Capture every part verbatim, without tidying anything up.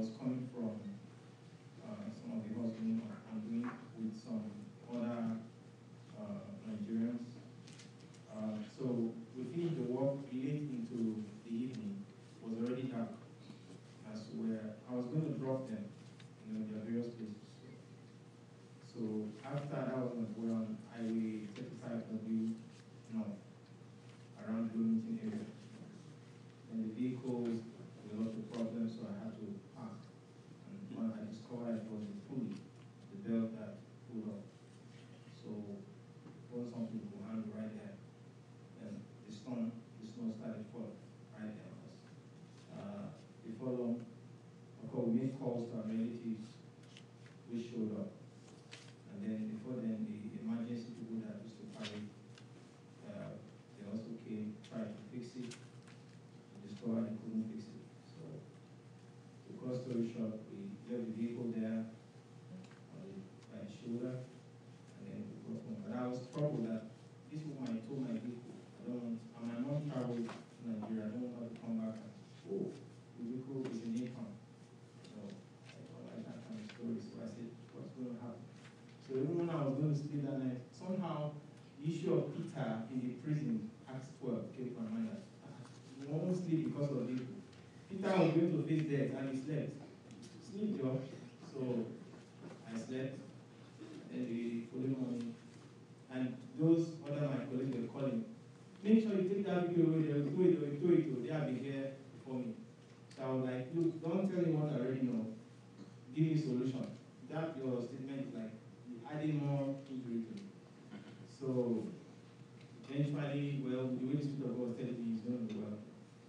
was coming from uh, some of the husbands I'm doing with some other uh, Nigerians. Uh, so we finished the work late into the evening. It was already dark. As where I was going to drop them, you know, their various places. So after that was on well, Highway thirty-five W north, around Bloomington area. And the vehicle, there were lots of problems, so I had to park. And when I discovered it was the pulley, the belt that pulled off. So it was something to handle right there. And the storm, the snow started falling right there. Uh, before long, of course, we made calls to our relatives, which showed up. And then before then, the emergency people that used to carry, uh, they also came, tried to fix it, discovered they couldn't fix it. So, to cut story short, we left the vehicle there on the, by the shoulder, and then we got home. But I was troubled that this woman I told my vehicle, I don't want, and my mom traveled to Nigeria, I don't want her to come back and, oh, the vehicle is in Napalm. So, I don't like that kind of story, so I said, what's going to happen? So even when I was going to sleep that night, somehow the issue of Peter in the prison, Acts twelve, came to my mind that he won't sleep because of this. Peter was going to face death and he slept. Sleep, Joe. So I slept, and the following morning, and those other my colleagues were calling, make sure you take that video away, they'll do it, they'll do it, they have been here before me. So I was like, look, don't tell me what I already know. Give me a solution. That your statement is like, adding more injury to me. So eventually, well, the way the Spirit of God was telling me he's going to do well,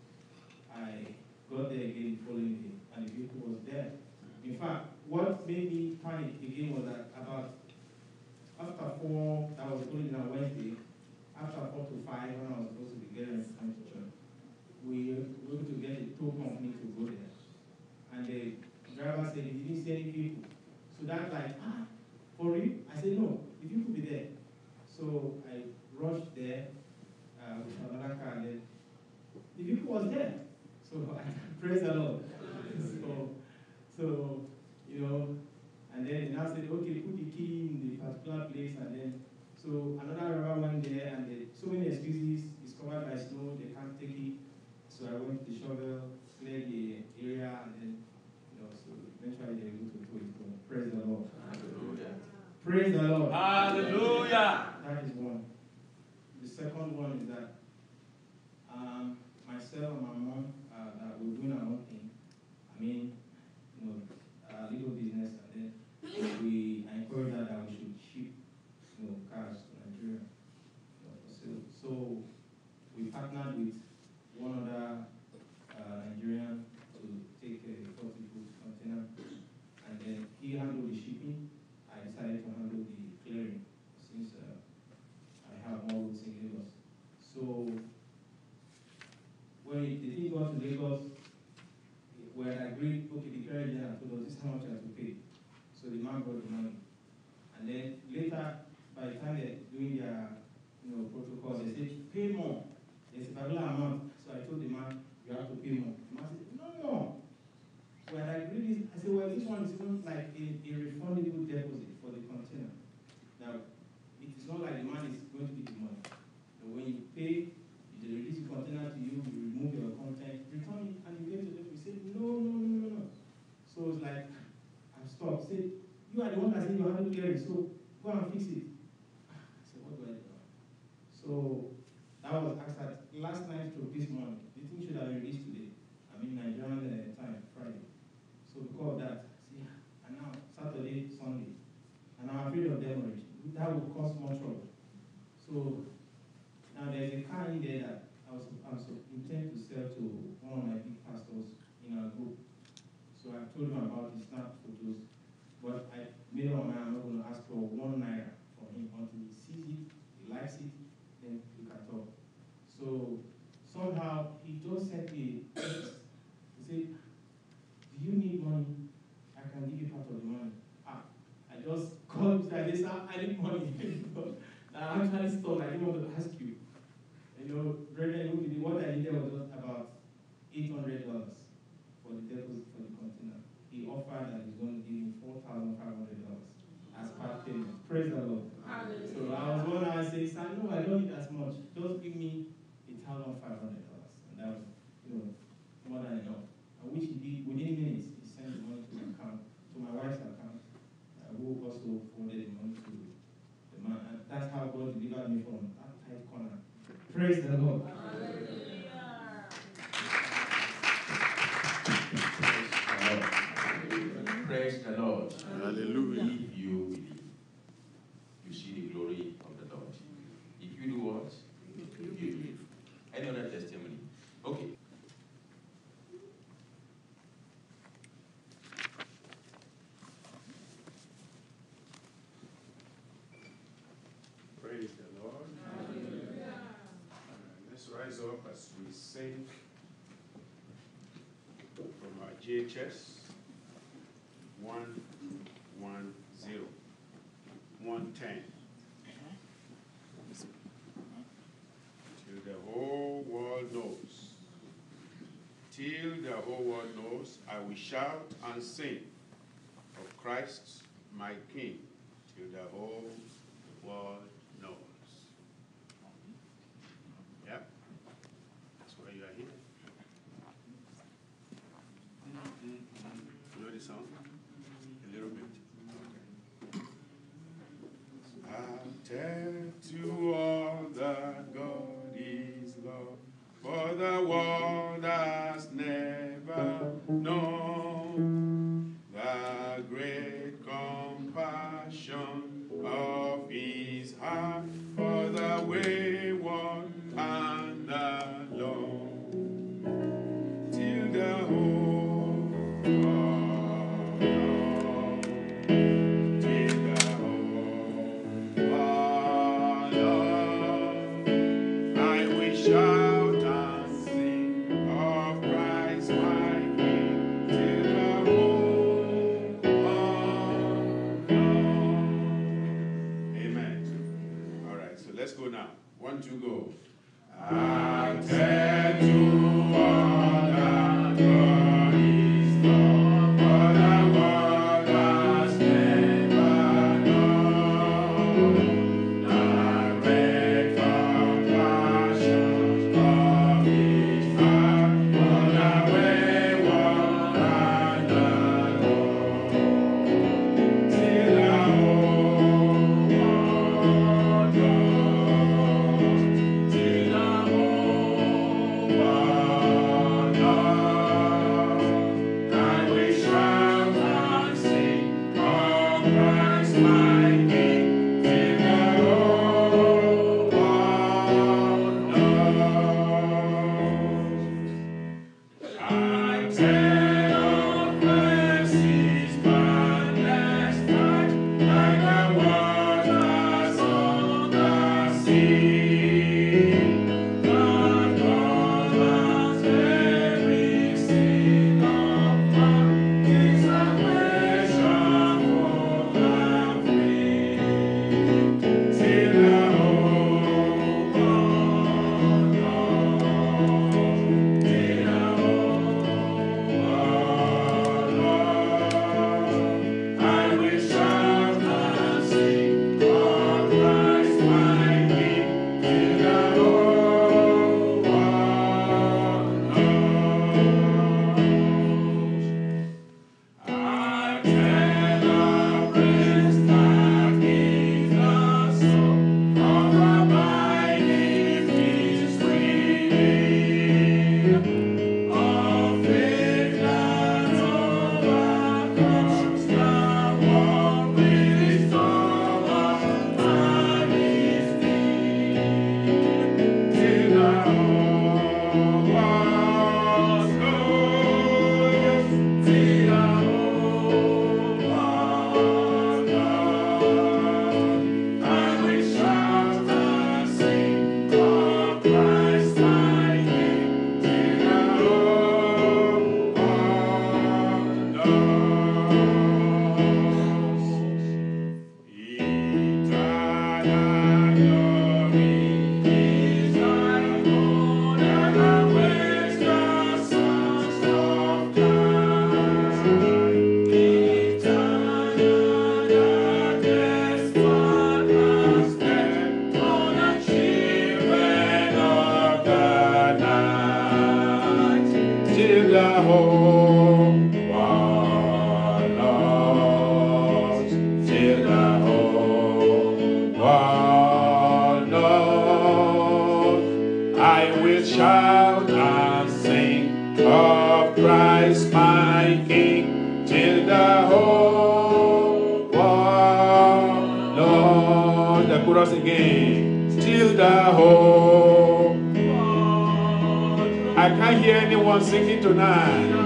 I got there again the following day, and the vehicle was there. In fact, what made me panic again was that about after four, that was only on Wednesday, after four to five, when I was supposed to be getting ready to come to church, we were able to get a tow company to go there. And the driver said he didn't see any people. So that's like, ah, for real? I said, no, if you could be there. So I rushed there uh, with another car, and then the vehicle was there. So I praise the Lord. so, so, you know, and then they now said, okay, put the key in the particular place, and then, so another driver went there, and they, so many excuses, it's covered by snow, they can't take it. So I went to the shovel, cleared the area, and then, you know, so eventually they were able to tow it home. Praise the Lord. Hallelujah. Praise the Lord. Hallelujah. That is one. The second one is that um, myself and my mom, uh, that we're doing our own thing. I mean, you know, a little business, and then we encourage her that we should ship, you know, cars to Nigeria, you know, for sale. So we partnered with one other uh, Nigerian to take a forty foot container, and then he handled the shipping. I decided to handle the clearing since uh, I have more routes in Lagos. So when it, the thing got to Lagos, when I agreed, okay, the clearing agent told us this is how much I have to pay. So the man brought the money. And then later, by the time they're doing their you know, protocols, they said, pay more. There's a particular amount. So I told the man, you have to pay more. The man said, no more. When I agreed this, I said, well, this one is even like a, a refundable deposit for the container. Now, it is not like the man is going to get the money. But when you pay, they release the container to you, you remove your content, return it, and you get to them. We said, no, no, no, no, no. So it's like, I stopped. Said, you are the one that said you haven't cleared it, so go and fix it. I said, what do I do now? So that was after last night to this morning. The thing should have been released today. I mean, Nigerian uh, time, Friday. So because of that, see, and now Saturday, Sunday, and I'm afraid of demurrage. That will cause more trouble. So now there's a car in there that I was I was intend to sell to one of my big pastors in our group. So I told him about the snap photos, but I made up my mind I'm not going to ask for one naira for him until he sees it, he likes it, then we can talk. So somehow he just sent me a text. He said, do you need money? I can give you part of the money. Ah, I just called, I just said, I need money. I actually stopped, I didn't want to ask you. You know, brethren, what I needed was just about eight hundred dollars for the deposit for the container. Praise the Lord. Praise the Lord. Hallelujah. If you believe, you see the glory of the Lord. If you do what? If you believe. Any other testimony? Okay. Praise the Lord. Hallelujah. Uh, let's rise up as we sing from our G H S one one zero, one ten. Till the whole world knows. Till the whole world knows, I will shout and sing of Christ my King. Till the whole world knows. Yep. That's why you are here. You know the song? A little bit. Okay. I'll tell to all that God is love, for the world has never known the great compassion of his heart for the wayward and the lone, till the whole world my King, till the whole world knows. The chorus again, till the whole world. I can't hear anyone singing tonight.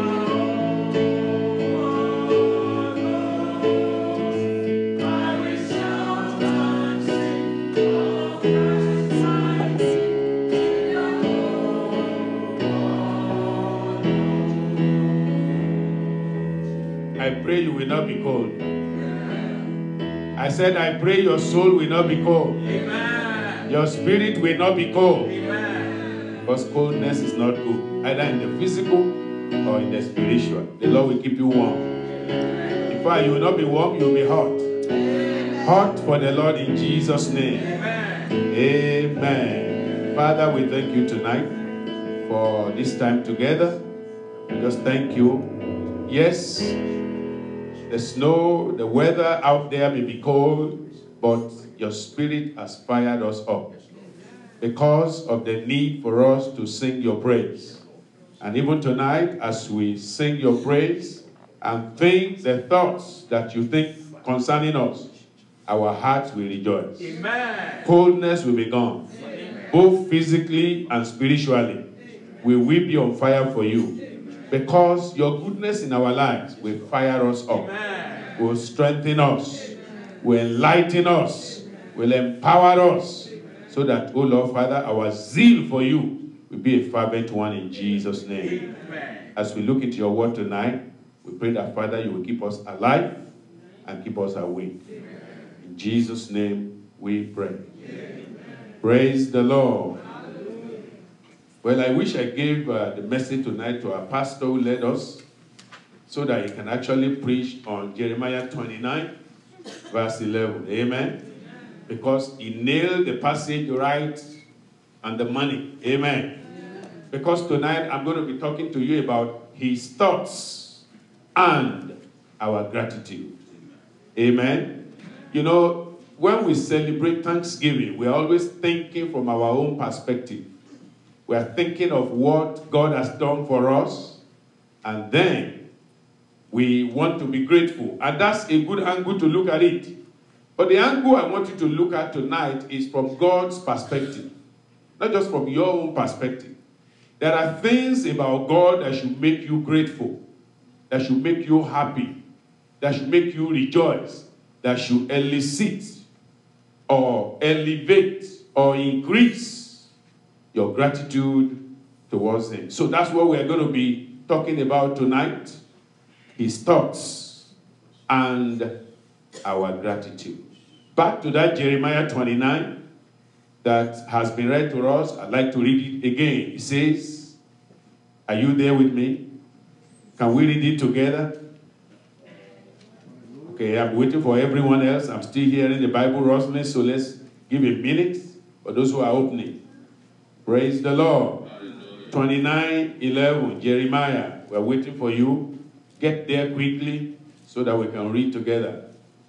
I pray you will not be cold. I said, I pray your soul will not be cold. Amen. Your spirit will not be cold. Amen. Because coldness is not good, either in the physical or in the spiritual. The Lord will keep you warm. In fact, you will not be warm, you will be hot. Hot for the Lord in Jesus' name. Amen. Amen. Father, we thank you tonight for this time together. We just thank you. Yes, the snow, the weather out there may be cold, but your spirit has fired us up because of the need for us to sing your praise. And even tonight, as we sing your praise and think the thoughts that you think concerning us, our hearts will rejoice. Amen. Coldness will be gone, amen, both physically and spiritually. We will be on fire for you. Because your goodness in our lives will fire us up, amen, will strengthen us, will enlighten us, will empower us, so that, oh Lord Father, our zeal for you will be a fervent one in Jesus' name. Amen. As we look into your word tonight, we pray that, Father, you will keep us alive and keep us awake. Amen. In Jesus' name we pray. Amen. Praise the Lord. Well, I wish I gave uh, the message tonight to our pastor who led us, so that he can actually preach on Jeremiah twenty-nine, verse eleven. Amen? Because he nailed the passage right on the money. Amen? Because tonight I'm going to be talking to you about his thoughts and our gratitude. Amen? You know, when we celebrate Thanksgiving, we're always thinking from our own perspective. We are thinking of what God has done for us, and then we want to be grateful. And that's a good angle to look at it. But the angle I want you to look at tonight is from God's perspective, not just from your own perspective. There are things about God that should make you grateful, that should make you happy, that should make you rejoice, that should elicit or elevate or increase your gratitude towards him. So that's what we're going to be talking about tonight. His thoughts and our gratitude. Back to that Jeremiah twenty-nine that has been read to us. I'd like to read it again. It says, are you there with me? Can we read it together? Okay, I'm waiting for everyone else. I'm still hearing the Bible rustling, so let's give a minute for those who are opening. Praise the Lord. twenty-nine eleven, Jeremiah. We're waiting for you. Get there quickly so that we can read together.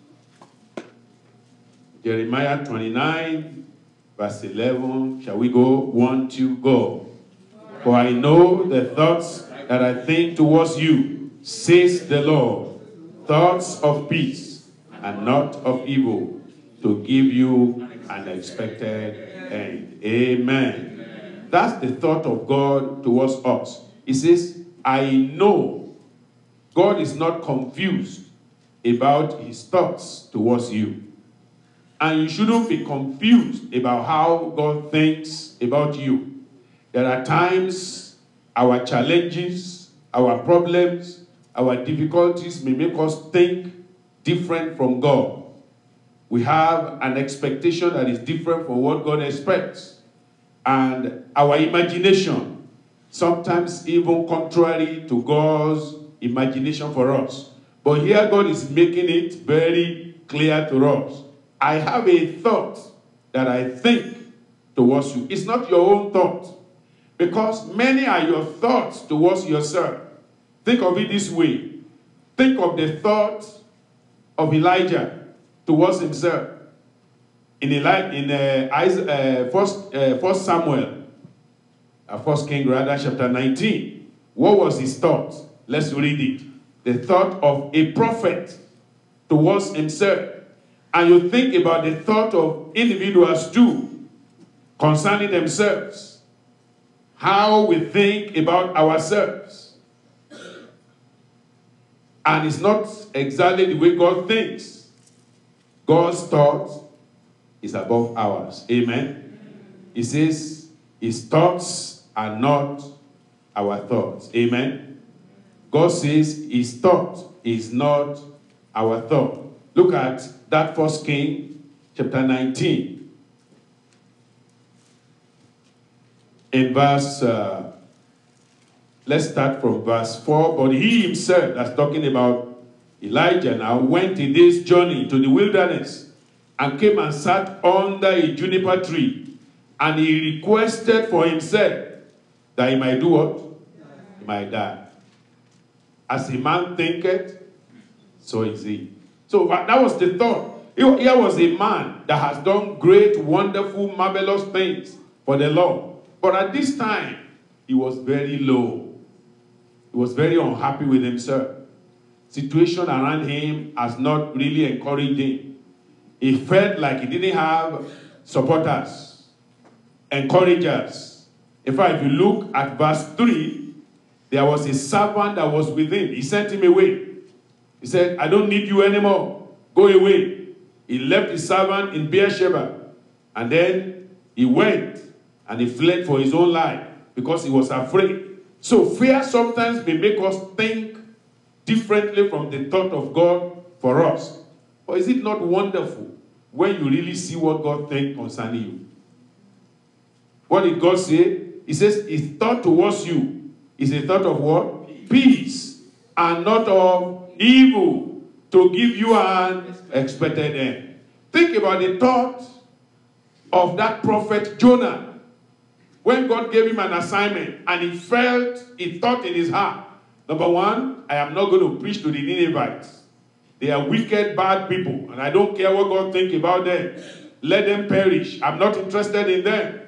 Jeremiah twenty-nine, verse eleven. Shall we go? One, two, go. For I know the thoughts that I think towards you, says the Lord, thoughts of peace and not of evil, to give you an expected end. Amen. That's the thought of God towards us. He says, I know. God is not confused about his thoughts towards you. And you shouldn't be confused about how God thinks about you. There are times our challenges, our problems, our difficulties may make us think different from God. We have an expectation that is different from what God expects. And our imagination, sometimes even contrary to God's imagination for us. But here God is making it very clear to us. I have a thought that I think towards you. It's not your own thought. Because many are your thoughts towards yourself. Think of it this way. Think of the thought of Elijah towards himself. In, Eli in uh, uh, first, uh, first Samuel, uh, First King rather, chapter nineteen. What was his thought? Let's read it. the thought of a prophet towards himself, and you think about the thought of individuals too concerning themselves, how we think about ourselves, and it's not exactly the way God thinks. God's thought is above ours. Amen. He says his thoughts are not our thoughts. Amen. God says his thought is not our thought. Look at that First King chapter nineteen. In verse, uh, let's start from verse four. But he himself, that's talking about Elijah now, went in this journey to the wilderness and came and sat under a juniper tree. And he requested for himself that he might do what? He might die. As a man thinketh, so is he. So that was the thought. Here was a man that has done great, wonderful, marvelous things for the Lord. But at this time, he was very low. He was very unhappy with himself. Situation around him has not really encouraged him. He felt like he didn't have supporters, encouragers. In fact, if you look at verse three, there was a servant that was with him. He sent him away. He said, I don't need you anymore. Go away. He left his servant in Beersheba. And then he went and he fled for his own life because he was afraid. So fear sometimes may make us think differently from the thought of God for us. Or is it not wonderful when you really see what God thinks concerning you? What did God say? He says his thought towards you is a thought of what? Peace, and not of evil, to give you an expected end. Think about the thought of that prophet Jonah. When God gave him an assignment and he felt, he thought in his heart, number one, I am not going to preach to the Ninevites. They are wicked, bad people, and I don't care what God thinks about them. Let them perish. I'm not interested in them.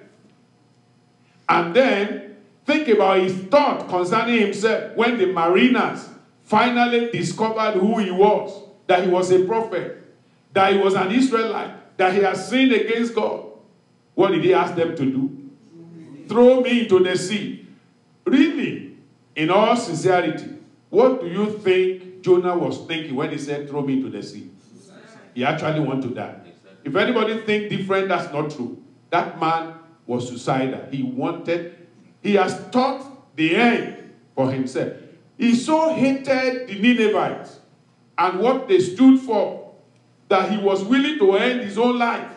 And then, think about his thought concerning himself when the mariners finally discovered who he was, that he was a prophet, that he was an Israelite, that he had sinned against God. What did he ask them to do? Throw me into the sea. Really, in all sincerity, what do you think Jonah was thinking when he said, throw me into the sea? He actually wanted to die. If anybody thinks different, that's not true. That man was suicidal. He wanted, he has thought the end for himself. He so hated the Ninevites and what they stood for that he was willing to end his own life.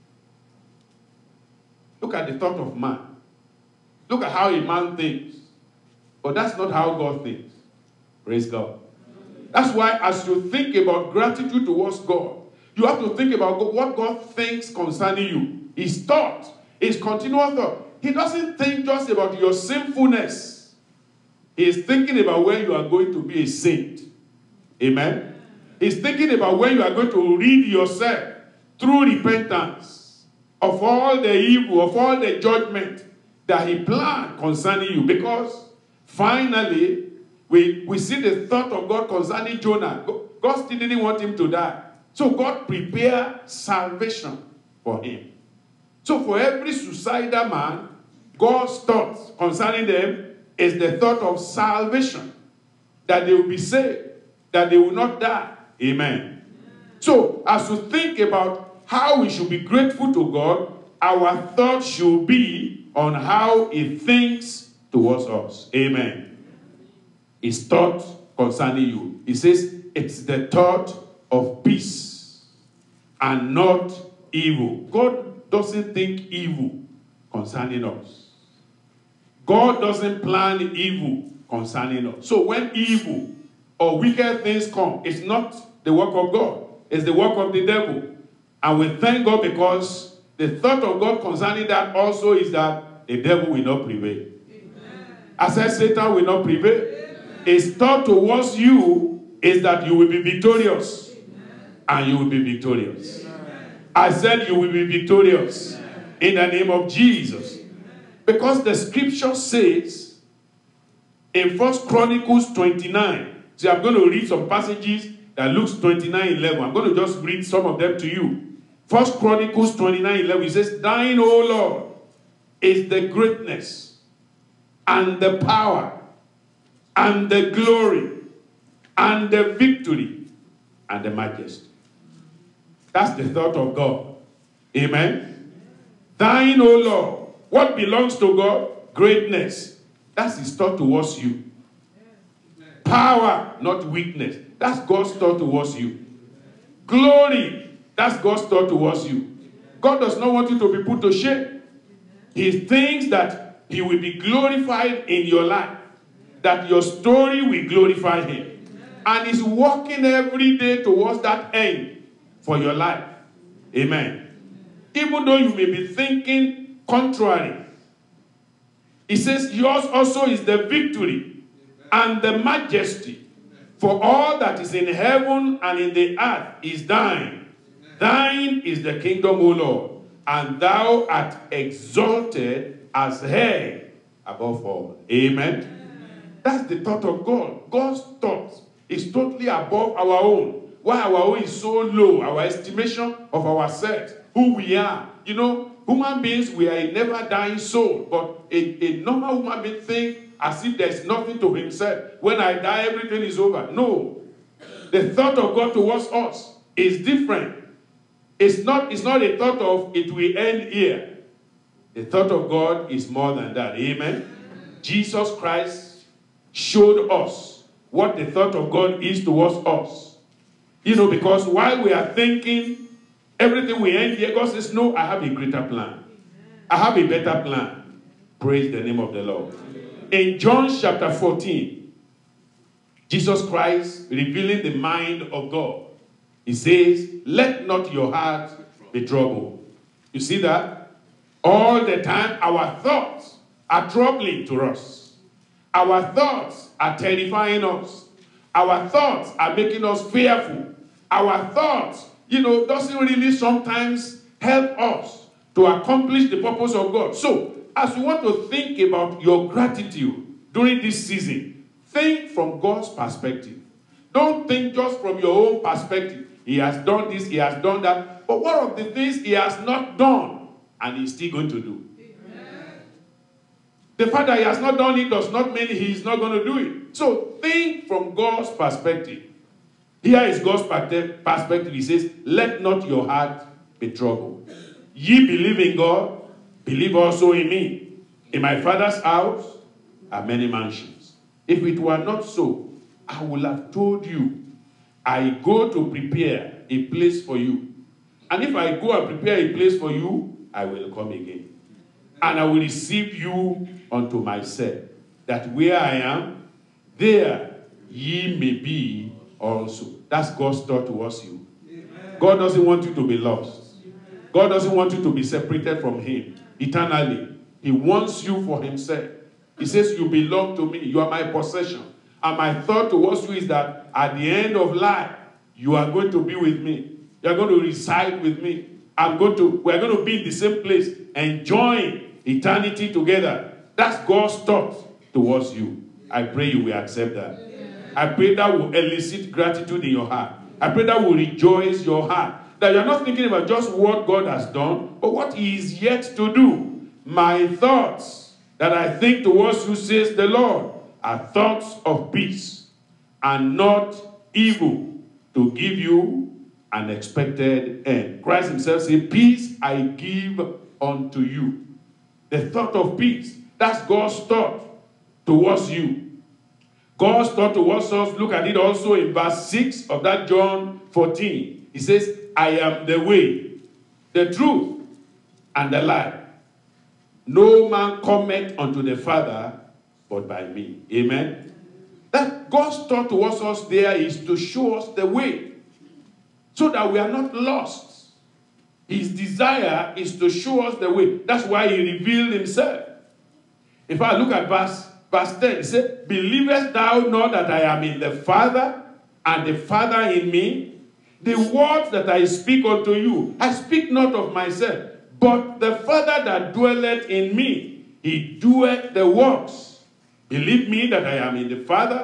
Look at the thought of man. Look at how a man thinks. But that's not how God thinks. Praise God. That's why as you think about gratitude towards God, you have to think about God, what God thinks concerning you. His thought, his continual thought. He doesn't think just about your sinfulness. He is thinking about when you are going to be a saint. Amen. He's thinking about when you are going to rid yourself through repentance of all the evil, of all the judgment that he planned concerning you. Because finally, we, we see the thought of God concerning Jonah. God still didn't want him to die. So God prepared salvation for him. So for every suicidal man, God's thoughts concerning them is the thought of salvation. That they will be saved. That they will not die. Amen. So as we think about how we should be grateful to God, our thought should be on how he thinks towards us. Amen. His thought concerning you. He says it's the thought of peace and not evil. God doesn't think evil concerning us. God doesn't plan evil concerning us. So when evil or wicked things come, it's not the work of God. It's the work of the devil. And we thank God because the thought of God concerning that also is that the devil will not prevail. Amen. I said Satan will not prevail. Amen. His thought towards you is that you will be victorious. Amen. And you will be victorious. Amen. I said you will be victorious. Amen. In the name of Jesus. Amen. Because the scripture says in First Chronicles twenty-nine, See, I'm going to read some passages that looks twenty-nine eleven. I'm going to just read some of them to you. First Chronicles twenty-nine eleven, it says, thine, O Lord, is the greatness and the power and the glory and the victory and the majesty. That's the thought of God. Amen. Thine, O Lord. What belongs to God? Greatness. That's his thought towards you. Power, not weakness. That's God's thought towards you. Glory, that's God's thought towards you. God does not want you to be put to shame. He thinks that he will be glorified in your life, that your story will glorify him. And he's working every day towards that end for your life. Amen. Even though you may be thinking contrary, he says yours also is the victory and the majesty, for all that is in heaven and in the earth is thine. Thine is the kingdom, O Lord, and thou art exalted as head above all. Amen. That's the thought of God. God's thought is totally above our own. Why our own is so low, our estimation of ourselves, who we are. You know, human beings, we are a never dying soul, but a, a normal human being thinks as if there's nothing to himself. When I die, everything is over. No. The thought of God towards us is different. It's not, it's not a thought of it will end here. The thought of God is more than that. Amen. Jesus Christ showed us what the thought of God is towards us. You know, because while we are thinking everything will end here, God says, no, I have a greater plan. I have a better plan. Praise the name of the Lord. In John chapter fourteen, Jesus Christ revealing the mind of God. He says, let not your heart be troubled. You see that? All the time, our thoughts are troubling to us. Our thoughts are terrifying us. Our thoughts are making us fearful. Our thoughts, you know, doesn't really sometimes help us to accomplish the purpose of God. So, as you want to think about your gratitude during this season, think from God's perspective. Don't think just from your own perspective. He has done this, he has done that. But what of the things he has not done and he's still going to do? Amen. The fact that he has not done it does not mean he is not going to do it. So think from God's perspective. Here is God's perspective. He says, let not your heart be troubled. Ye believe in God, believe also in me. In my Father's house are many mansions. If it were not so, I would have told you, I go to prepare a place for you. And if I go and prepare a place for you, I will come again. And I will receive you unto myself, that where I am, there ye may be also. That's God's thought towards you. Amen. God doesn't want you to be lost. Amen. God doesn't want you to be separated from him eternally. He wants you for himself. He says, you belong to me. You are my possession. And my thought towards you is that at the end of life, you are going to be with me. You are going to reside with me. I'm going to, we are going to be in the same place, enjoying eternity together. That's God's thought towards you. I pray you will accept that. I pray that will elicit gratitude in your heart. I pray that will rejoice your heart. That you're not thinking about just what God has done, but what he is yet to do. My thoughts that I think towards you, says the Lord, are thoughts of peace and not evil, to give you an expected end. Christ himself said, peace I give unto you. The thought of peace, that's God's thought towards you. God's thought towards us, look at it also in verse six of that John fourteen. He says, I am the way, the truth, and the life. No man cometh unto the Father but by me. Amen. That God's thought towards us there is to show us the way, so that we are not lost. His desire is to show us the way. That's why he revealed himself. If I look at verse, verse ten, he said, believest thou not that I am in the Father, and the Father in me? The words that I speak unto you, I speak not of myself, but the Father that dwelleth in me, he doeth the works. Believe me that I am in the Father,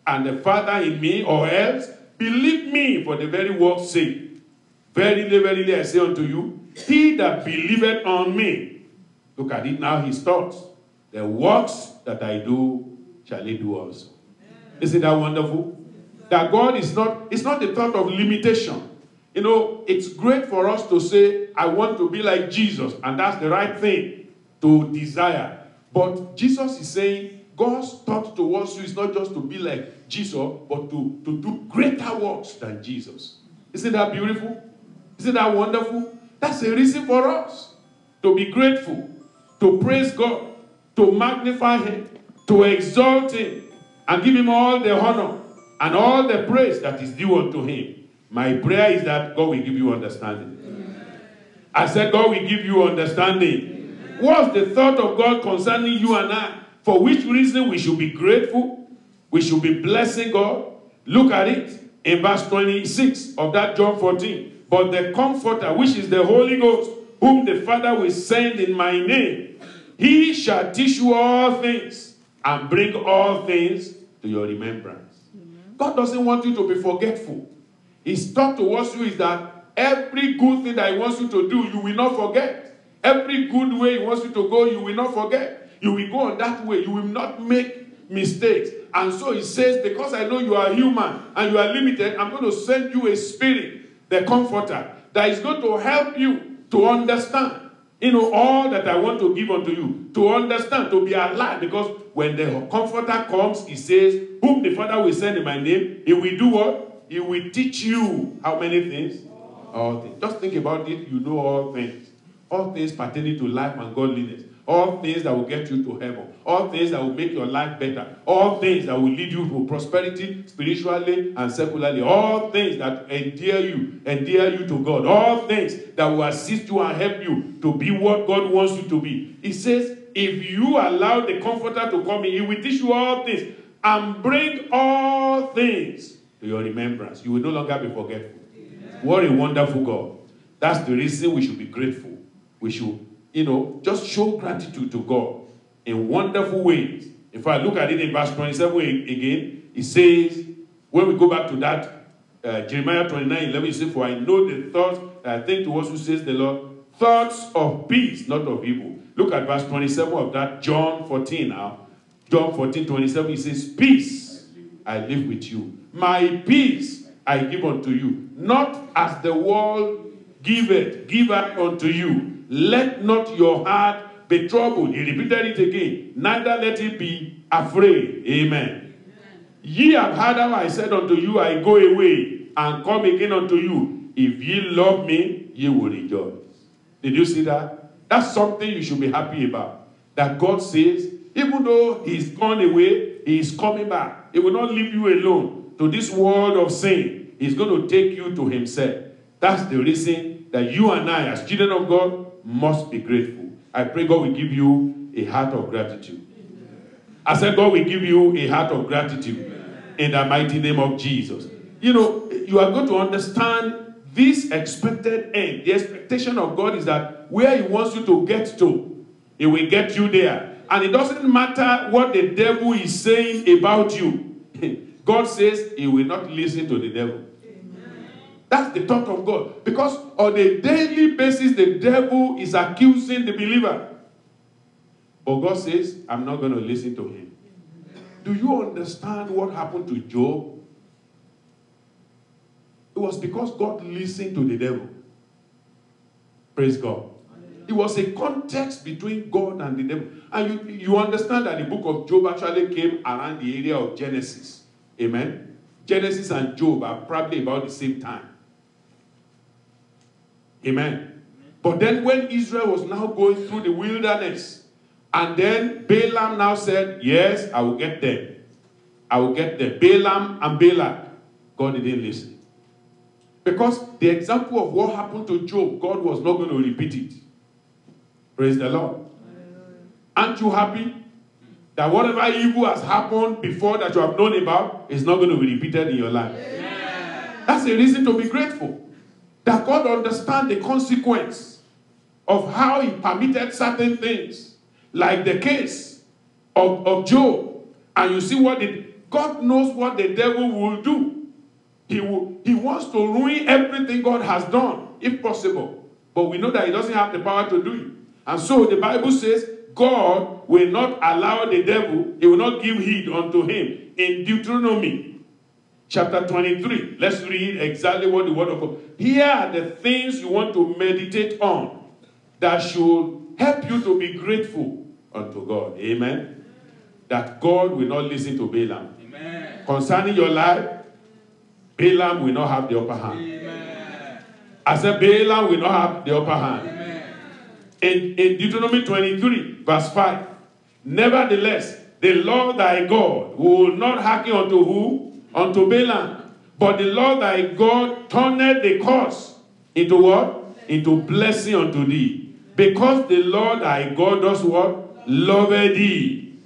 and the Father in me, or else believe me for the very work's sake. Verily, verily, I say unto you, he that believeth on me, look at it now, his thoughts, the works that I do shall he do also. Isn't that wonderful? That God is not, it's not the thought of limitation. You know, it's great for us to say, I want to be like Jesus, and that's the right thing to desire. But Jesus is saying, God's thought towards you is not just to be like Jesus, but to, to do greater works than Jesus. Isn't that beautiful? Isn't that wonderful? That's a reason for us to be grateful, to praise God, to magnify him, to exalt him, and give him all the honor and all the praise that is due unto him. My prayer is that God will give you understanding. Amen. I said God will give you understanding. Amen. What's the thought of God concerning you and I? For which reason we should be grateful? We should be blessing God. Look at it in verse twenty-six of that John fourteen. But the Comforter, which is the Holy Ghost, whom the Father will send in my name, he shall teach you all things and bring all things to your remembrance. Amen. God doesn't want you to be forgetful. His thought towards you is that every good thing that he wants you to do, you will not forget. Every good way he wants you to go, you will not forget. You will go on that way. You will not make mistakes. And so he says, because I know you are human and you are limited, I'm going to send you a spirit, the Comforter, that is going to help you to understand, you know, all that I want to give unto you. To understand, to be alive. Because when the Comforter comes, he says, whom the Father will send in my name, he will do what? He will teach you how many things? All things. Just think about it. You know all things. All things pertaining to life and godliness. All things that will get you to heaven. All things that will make your life better. All things that will lead you to prosperity, spiritually and secularly. All things that endear you, endear you to God. All things that will assist you and help you to be what God wants you to be. He says, if you allow the Comforter to come in, he will teach you all things and bring all things to your remembrance. You will no longer be forgetful. Amen. What a wonderful God. That's the reason we should be grateful. We should, you know, just show gratitude to God in wonderful ways. If I look at it in verse twenty-seven again, it says, when we go back to that, uh, Jeremiah twenty-nine eleven, it says, for I know the thoughts that I think towards you, says the Lord, thoughts of peace, not of evil. Look at verse twenty-seven of that John fourteen now. John fourteen twenty-seven, it says, peace I live with you. My peace I give unto you. Not as the world giveth, give I unto you. Let not your heart be troubled. He repeated it again. Neither let it be afraid. Amen. Amen. Ye have heard how I said unto you, I go away and come again unto you. If ye love me, ye will rejoice. Did you see that? That's something you should be happy about. That God says, even though he's gone away, he is coming back. He will not leave you alone to this world of sin. He's going to take you to himself. That's the reason that you and I, as children of God, must be grateful. I pray God will give you a heart of gratitude. Amen. I said God will give you a heart of gratitude. Amen. In the mighty name of Jesus. You know, you are going to understand this expected end. The expectation of God is that where he wants you to get to, he will get you there. And it doesn't matter what the devil is saying about you. God says he will not listen to the devil. That's the thought of God. Because on a daily basis, the devil is accusing the believer. But God says, I'm not going to listen to him. Do you understand what happened to Job? It was because God listened to the devil. Praise God. It was a context between God and the devil. And you, you understand that the book of Job actually came around the area of Genesis. Amen. Genesis and Job are probably about the same time. Amen. But then when Israel was now going through the wilderness, and then Balaam now said, yes, I will get them. I will get them. Balaam and Balak. God didn't listen. Because the example of what happened to Job, God was not going to repeat it. Praise the Lord. Aren't you happy that whatever evil has happened before that you have known about is not going to be repeated in your life? Yeah. That's a reason to be grateful. That God understands the consequence of how he permitted certain things, like the case of, of Job. And you see what did God knows what the devil will do. He, will, he wants to ruin everything God has done, if possible. But we know that he doesn't have the power to do it. And so the Bible says, God will not allow the devil, he will not give heed unto him. In Deuteronomy chapter twenty-three, let's read exactly what the word of God. Here are the things you want to meditate on that should help you to be grateful unto God. Amen. That God will not listen to Balaam. Amen. Concerning your life, Balaam will not have the upper hand. Amen. I said Balaam will not have the upper hand. Amen. In, in Deuteronomy twenty-three, verse five, nevertheless, the Lord thy God will not hearken unto who? Unto Balaam. But the Lord thy God turned the curse into what? Into blessing unto thee. Because the Lord thy God does what? Loveth thee.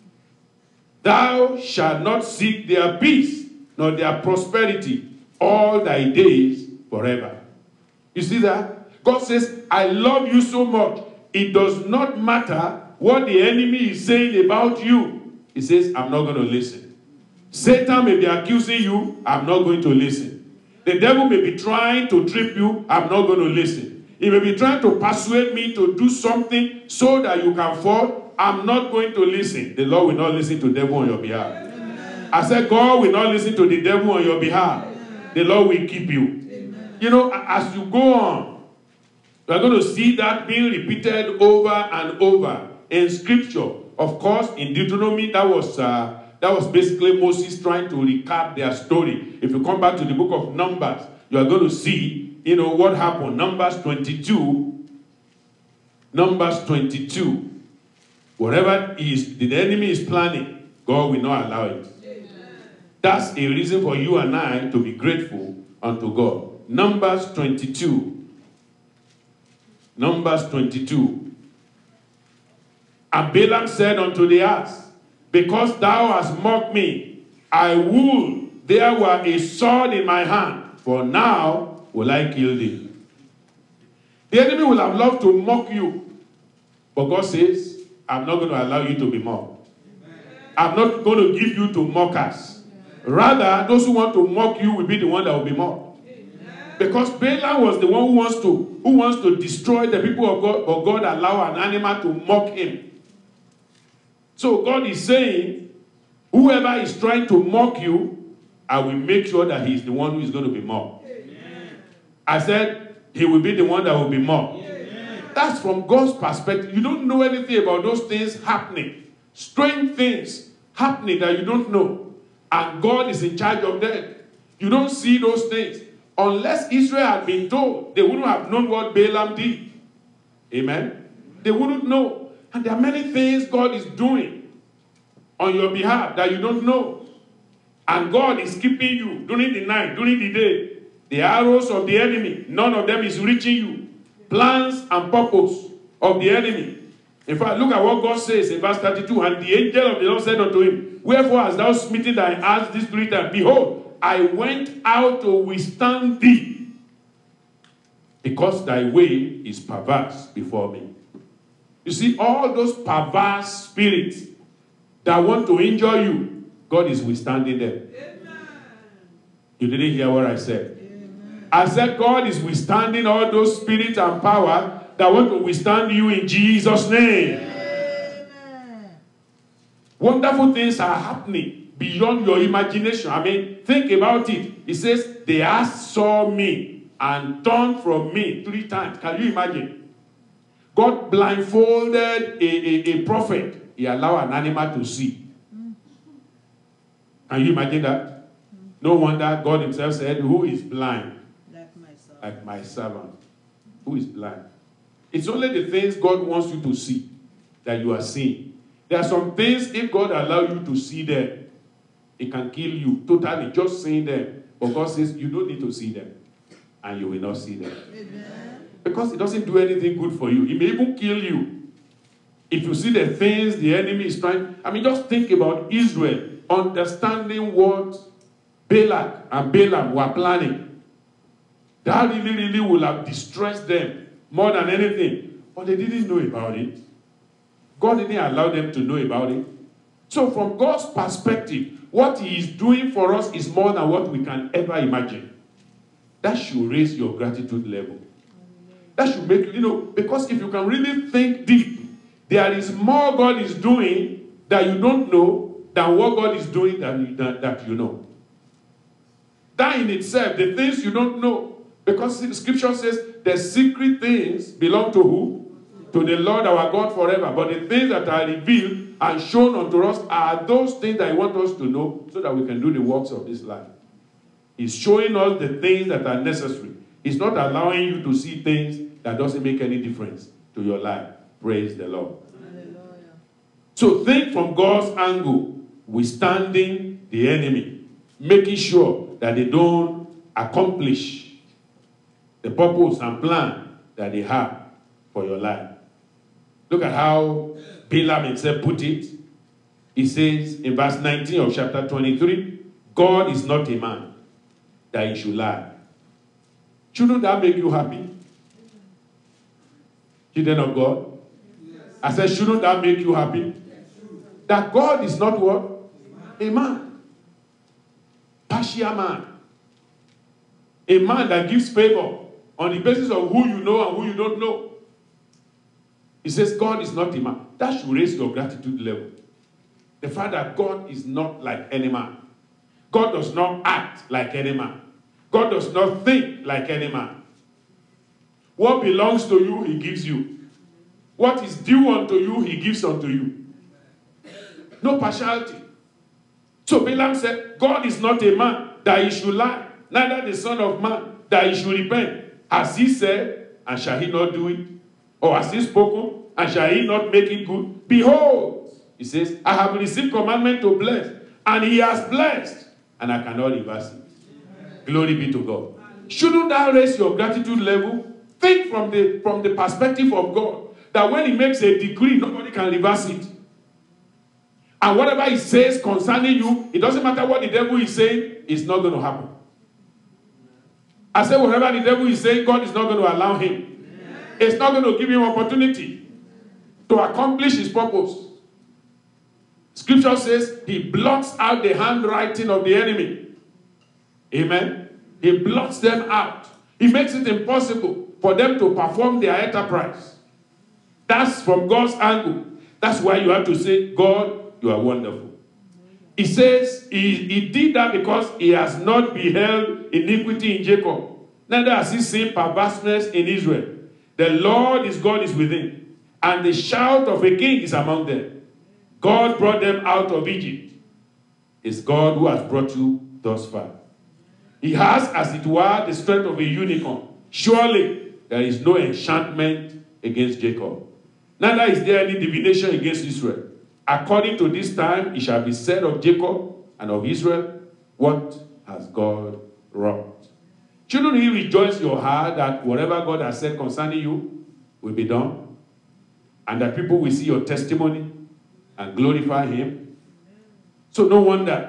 Thou shalt not seek their peace, nor their prosperity, all thy days forever. You see that? God says, I love you so much. It does not matter what the enemy is saying about you. He says, I'm not going to listen. Satan may be accusing you. I'm not going to listen. The devil may be trying to trip you. I'm not going to listen. He may be trying to persuade me to do something so that you can fall. I'm not going to listen. The Lord will not listen to the devil on your behalf. Amen. I said, God will not listen to the devil on your behalf. Amen. The Lord will keep you. Amen. You know, as you go on, you are going to see that being repeated over and over in Scripture. Of course, in Deuteronomy, that was uh, that was basically Moses trying to recap their story. If you come back to the book of Numbers, you are going to see, you know, what happened. Numbers twenty-two. Numbers twenty-two. Whatever is the enemy is planning, God will not allow it. Amen. That's a reason for you and I to be grateful unto God. Numbers twenty-two. Numbers twenty-two. And Balaam said unto the ass, because thou hast mocked me, I would there were a sword in my hand, for now will I kill thee. The enemy will have loved to mock you, but God says, I'm not going to allow you to be mocked. I'm not going to give you to mockers. Rather, those who want to mock you will be the one that will be mocked. Because Balaam was the one who wants to who wants to destroy the people of God, but God allow an animal to mock him. So God is saying, whoever is trying to mock you, I will make sure that he is the one who is going to be mocked. Amen. I said, he will be the one that will be mocked. Amen. That's from God's perspective. You don't know anything about those things happening. Strange things happening that you don't know. And God is in charge of them. You don't see those things. Unless Israel had been told, they wouldn't have known what Balaam did. Amen? They wouldn't know. And there are many things God is doing on your behalf that you don't know. And God is keeping you during the night, during the day. The arrows of the enemy, none of them is reaching you. Plans and purpose of the enemy. In fact, look at what God says in verse thirty-two. And the angel of the Lord said unto him, wherefore hast thou smitten thine ass this three times? Behold, I went out to withstand thee, because thy way is perverse before me. You see, all those perverse spirits that want to injure you, God is withstanding them. Amen. You didn't hear what I said. Amen. I said God is withstanding all those spirits and power that want to withstand you in Jesus' name. Amen. Wonderful things are happening beyond your imagination. I mean, think about it. It says, the ass saw me and turned from me three times. Can you imagine? God blindfolded a, a, a prophet. He allowed an animal to see. Can you imagine that? No wonder God himself said, who is blind? Like my servant. Like my servant. Who is blind? It's only the things God wants you to see that you are seeing. There are some things, if God allows you to see them, it can kill you totally, just seeing them. But God says, you don't need to see them. And you will not see them. Amen. Because it doesn't do anything good for you. It may even kill you. If you see the things the enemy is trying. I mean, just think about Israel understanding what Balak and Balaam were planning. That really, really will have distressed them more than anything. But they didn't know about it. God didn't allow them to know about it. So from God's perspective, what he is doing for us is more than what we can ever imagine. That should raise your gratitude level. That should make you, you know, because if you can really think deep, there is more God is doing that you don't know than what God is doing that you, that, that you know. That in itself, the things you don't know, because the scripture says the secret things belong to who? To the Lord our God forever. But the things that are revealed and shown unto us are those things that he wants us to know so that we can do the works of this life. He's showing us the things that are necessary. He's not allowing you to see things that doesn't make any difference to your life. Praise the Lord. Hallelujah. So think from God's angle, withstanding the enemy, making sure that they don't accomplish the purpose and plan that they have for your life. Look at how Balaam himself put it. He says in verse nineteen of chapter twenty-three, God is not a man that he should lie. Shouldn't that make you happy? Children of God? Yes. I said, shouldn't that make you happy? Yes. That God is not what? A man. Partial man. A man that gives favor on the basis of who you know and who you don't know. He says God is not a man. That should raise your gratitude level. The fact that God is not like any man. God does not act like any man. God does not think like any man. What belongs to you, he gives you. What is due unto you, he gives unto you. No partiality. So Balaam said, God is not a man that he should lie, neither the son of man that he should repent. Has he said, and shall he not do it? Or has he spoken, and shall he not make it good? Behold, he says, I have received commandment to bless, and he has blessed, and I cannot reverse it. Glory be to God. Shouldn't that raise your gratitude level? Think from the, from the perspective of God, that when he makes a decree, nobody can reverse it. And whatever he says concerning you, it doesn't matter what the devil is saying, it's not going to happen. I said whatever the devil is saying, God is not going to allow him. It's not going to give him opportunity to accomplish his purpose. Scripture says he blots out the handwriting of the enemy. Amen. He blots them out. He makes it impossible for them to perform their enterprise. That's from God's angle. That's why you have to say, God, you are wonderful. He says he, he did that because he has not beheld iniquity in Jacob, neither has he seen perverseness in Israel. The Lord his God is within, and the shout of a king is among them. God brought them out of Egypt. It's God who has brought you thus far. He has, as it were, the strength of a unicorn. Surely there is no enchantment against Jacob. Neither is there any divination against Israel. According to this time, it shall be said of Jacob and of Israel, what has God wrought? Shouldn't you rejoice your heart that whatever God has said concerning you will be done? And that people will see your testimony and glorify him? So no wonder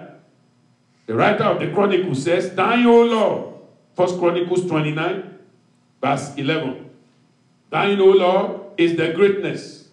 the writer of the Chronicles says, thine, O Lord, First Chronicles twenty-nine, verse eleven. Thine, O Lord, is the greatness,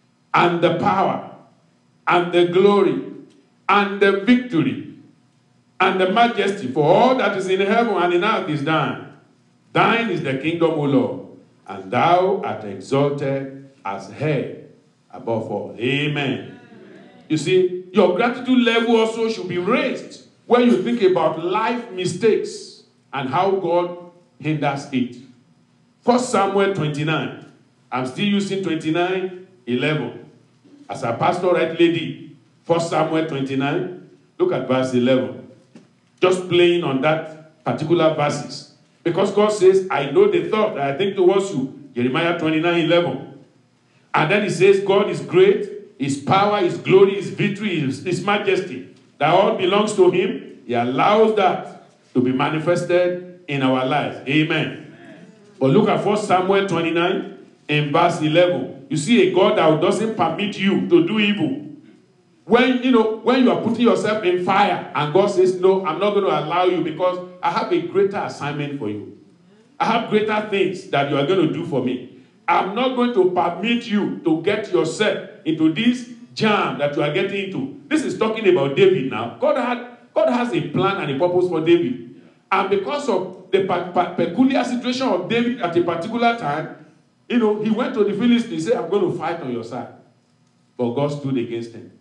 and the power, and the glory, and the victory, and the majesty, for all that is in heaven and in earth is thine. Thine is the kingdom, O Lord, and thou art exalted as head above all. Amen. Amen. You see, your gratitude level also should be raised when you think about life mistakes and how God hinders it. First Samuel twenty-nine. I'm still using twenty-nine eleven. As our pastor rightly did. First Samuel twenty-nine. Look at verse eleven. Just playing on that particular verses. Because God says, I know the thought that I think towards you. Jeremiah twenty-nine eleven. And then he says, God is great. His power, his glory, his victory, his, his majesty. That all belongs to him. He allows that to be manifested in our lives. Amen. Amen. But look at First Samuel twenty-nine in verse eleven. You see a God that doesn't permit you to do evil. When, you know, when you are putting yourself in fire and God says, no, I'm not going to allow you because I have a greater assignment for you. I have greater things that you are going to do for me. I'm not going to permit you to get yourself into this jam that you are getting into. This is talking about David now. God had God has a plan and a purpose for David. And because of the pe- pe- peculiar situation of David at a particular time, you know, he went to the Philistines and said, I'm going to fight on your side. But God stood against him.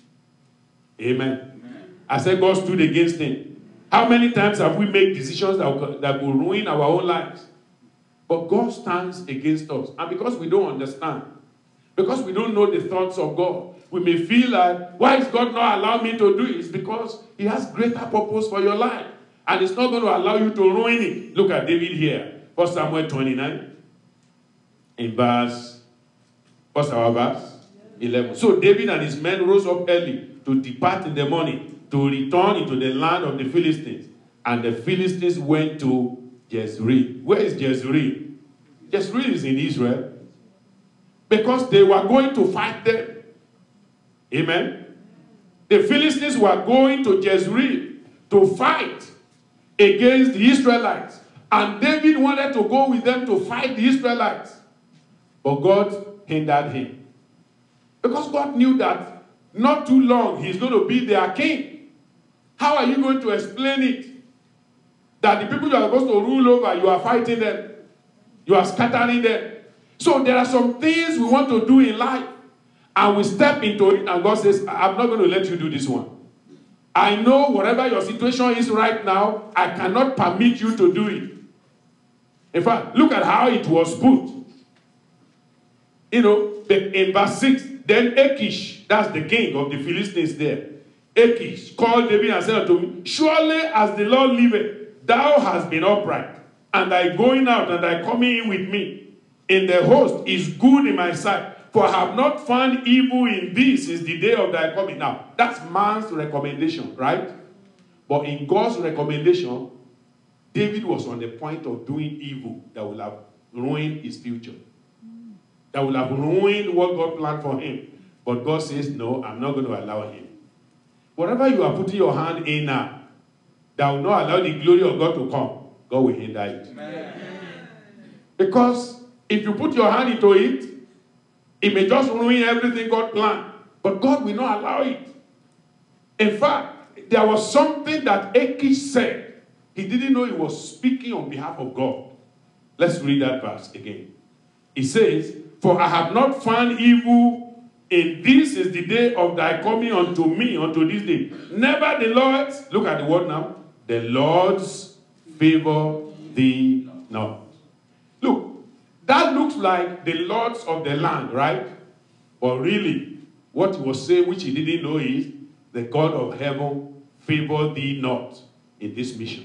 Amen. Amen. I said God stood against him. How many times have we made decisions that will, that will ruin our own lives? But God stands against us. And because we don't understand, because we don't know the thoughts of God, we may feel like, why is God not allowing me to do it? It's because he has greater purpose for your life. And it's not going to allow you to ruin it. Look at David here. First Samuel twenty-nine. In verse, what's our verse? eleven. So David and his men rose up early to depart in the morning, to return into the land of the Philistines. And the Philistines went to Jezreel. Where is Jezreel? Jezreel is in Israel. Because they were going to fight them. Amen. The Philistines were going to Jezreel to fight against the Israelites. And David wanted to go with them to fight the Israelites. But God hindered him. Because God knew that not too long he's going to be their king. How are you going to explain it? That the people you are supposed to rule over, you are fighting them. You are scattering them. So there are some things we want to do in life. And we step into it and God says, I'm not going to let you do this one. I know whatever your situation is right now, I cannot permit you to do it. In fact, look at how it was put. You know, in verse six, then Achish, that's the king of the Philistines there. Achish called David and said unto me, surely as the Lord liveth, thou hast been upright, and thy going out and thy coming in with me in the host is good in my sight. For I have not found evil in thee since the day of thy coming. Now, that's man's recommendation, right? But in God's recommendation, David was on the point of doing evil that will have ruined his future. That will have ruined what God planned for him. But God says, no, I'm not going to allow him. Whatever you are putting your hand in now, that will not allow the glory of God to come, God will hinder it. Amen. Because if you put your hand into it, it may just ruin everything God planned. But God will not allow it. In fact, there was something that Achish said. He didn't know he was speaking on behalf of God. Let's read that verse again. It says, for I have not found evil in this is the day of thy coming unto me, unto this day. Never the Lord's, look at the word now, the Lord's favor thee not. Look, that looks like the lords of the land, right? But really, what he was saying, which he didn't know, is the God of heaven favor thee not in this mission.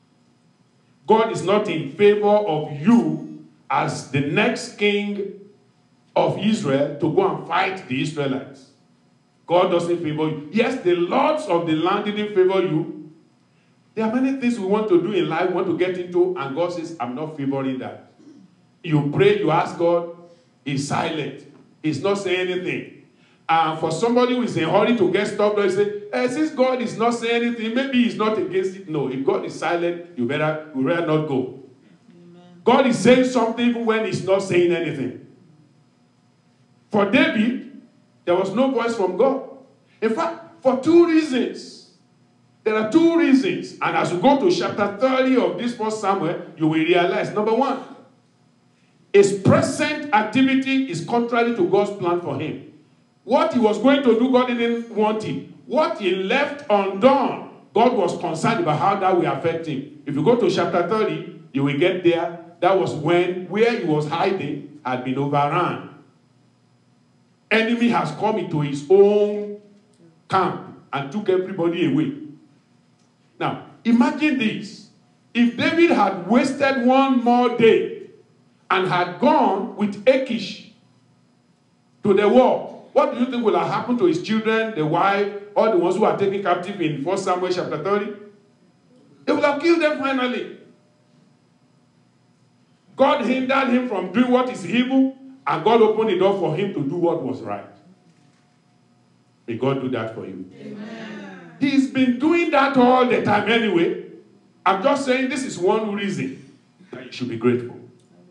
God is not in favor of you as the next king of Israel to go and fight the Israelites. God doesn't favor you. Yes, the lords of the land didn't favor you. There are many things we want to do in life, we want to get into, and God says, I'm not favoring that. You pray, you ask God, he's silent. He's not saying anything. And for somebody who is in a hurry to get stuff done, you say, hey, since God is not saying anything, maybe he's not against it. No, if God is silent, you better, you better not go. Amen. God is saying something even when he's not saying anything. For David, there was no voice from God. In fact, for two reasons. There are two reasons. And as you go to chapter thirty of this first Samuel, you will realize, number one, his present activity is contrary to God's plan for him. What he was going to do, God didn't want it. What he left undone, God was concerned about how that will affect him. If you go to chapter thirty, you will get there. That was when where he was hiding had been overrun. Enemy has come into his own camp and took everybody away. Now, imagine this. If David had wasted one more day and had gone with Achish to the war, what do you think will have happened to his children, the wife, all the ones who are taken captive in First Samuel chapter thirty? They would have killed them finally. God hindered him from doing what is evil, and God opened the door for him to do what was right. May God do that for you. Amen. He's been doing that all the time anyway. I'm just saying this is one reason that you should be grateful.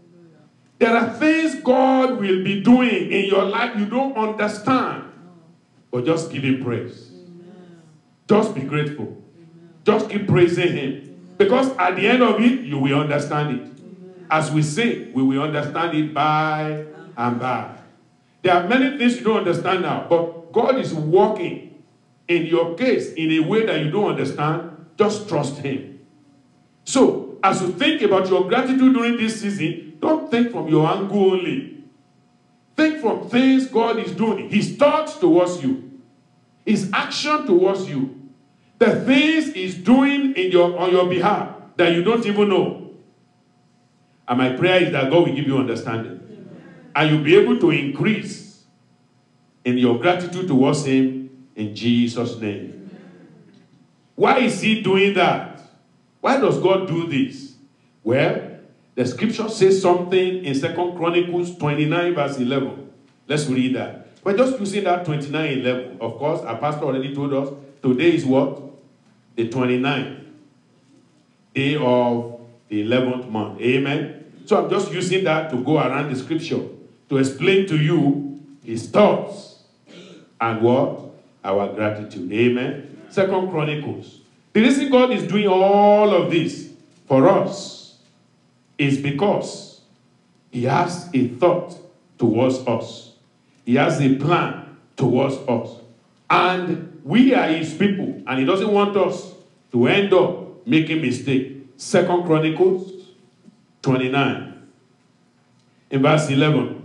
There are things God will be doing in your life you don't understand. But just give him praise. Amen. Just be grateful. Amen. Just keep praising him. Amen. Because at the end of it, you will understand it. Amen. As we sing, we will understand it by and by. There are many things you don't understand now, but God is working in your case in a way that you don't understand. Just trust him. So, as you think about your gratitude during this season, don't think from your angle only. Think from things God is doing. His thoughts towards you. His action towards you. The things he's doing in your, on your behalf that you don't even know. And my prayer is that God will give you understanding. Amen. And you'll be able to increase in your gratitude towards him in Jesus' name. Amen. Why is he doing that? Why does God do this? Well, the scripture says something in Second Chronicles twenty-nine verse eleven. Let's read that. We're just using that twenty-nine eleven. Of course, our pastor already told us today is what? The twenty-ninth day of the eleventh month. Amen. So I'm just using that to go around the scripture to explain to you his thoughts and what? Our gratitude. Amen. Second Chronicles. The reason God is doing all of this for us is because he has a thought towards us. He has a plan towards us. And we are his people. And he doesn't want us to end up making mistakes. Second Chronicles twenty-nine. In verse eleven.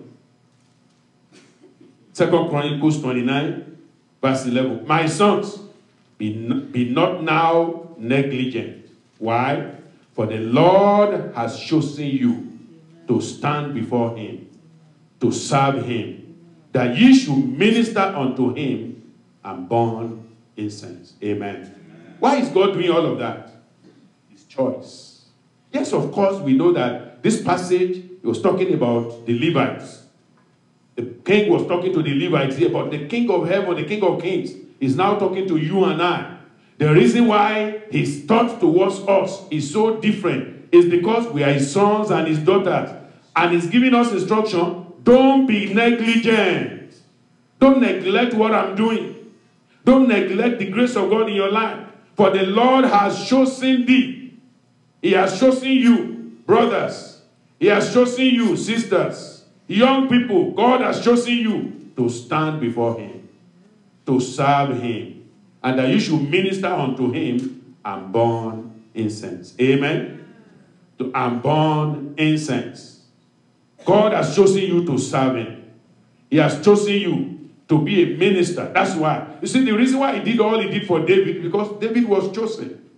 Second Chronicles twenty-nine. Verse eleven. My sons, be not, be not now negligent. Why? For the Lord has chosen you to stand before him, to serve him, that ye should minister unto him and burn incense. Amen. Amen. Why is God doing all of that? His choice. Yes, of course, we know that this passage, he was talking about the Levites. The king was talking to the Levites here, but the king of heaven, the king of kings, is now talking to you and I. The reason why his thought towards us is so different is because we are his sons and his daughters. And he's giving us instruction, don't be negligent. Don't neglect what I'm doing. Don't neglect the grace of God in your life. For the Lord has chosen thee. He has chosen you, brothers. He has chosen you, sisters. Young people, God has chosen you to stand before him, to serve him. And that you should minister unto him and burn incense. Amen? To, and burn incense. God has chosen you to serve him. He has chosen you to be a minister. That's why. You see, the reason why he did all he did for David, because David was chosen.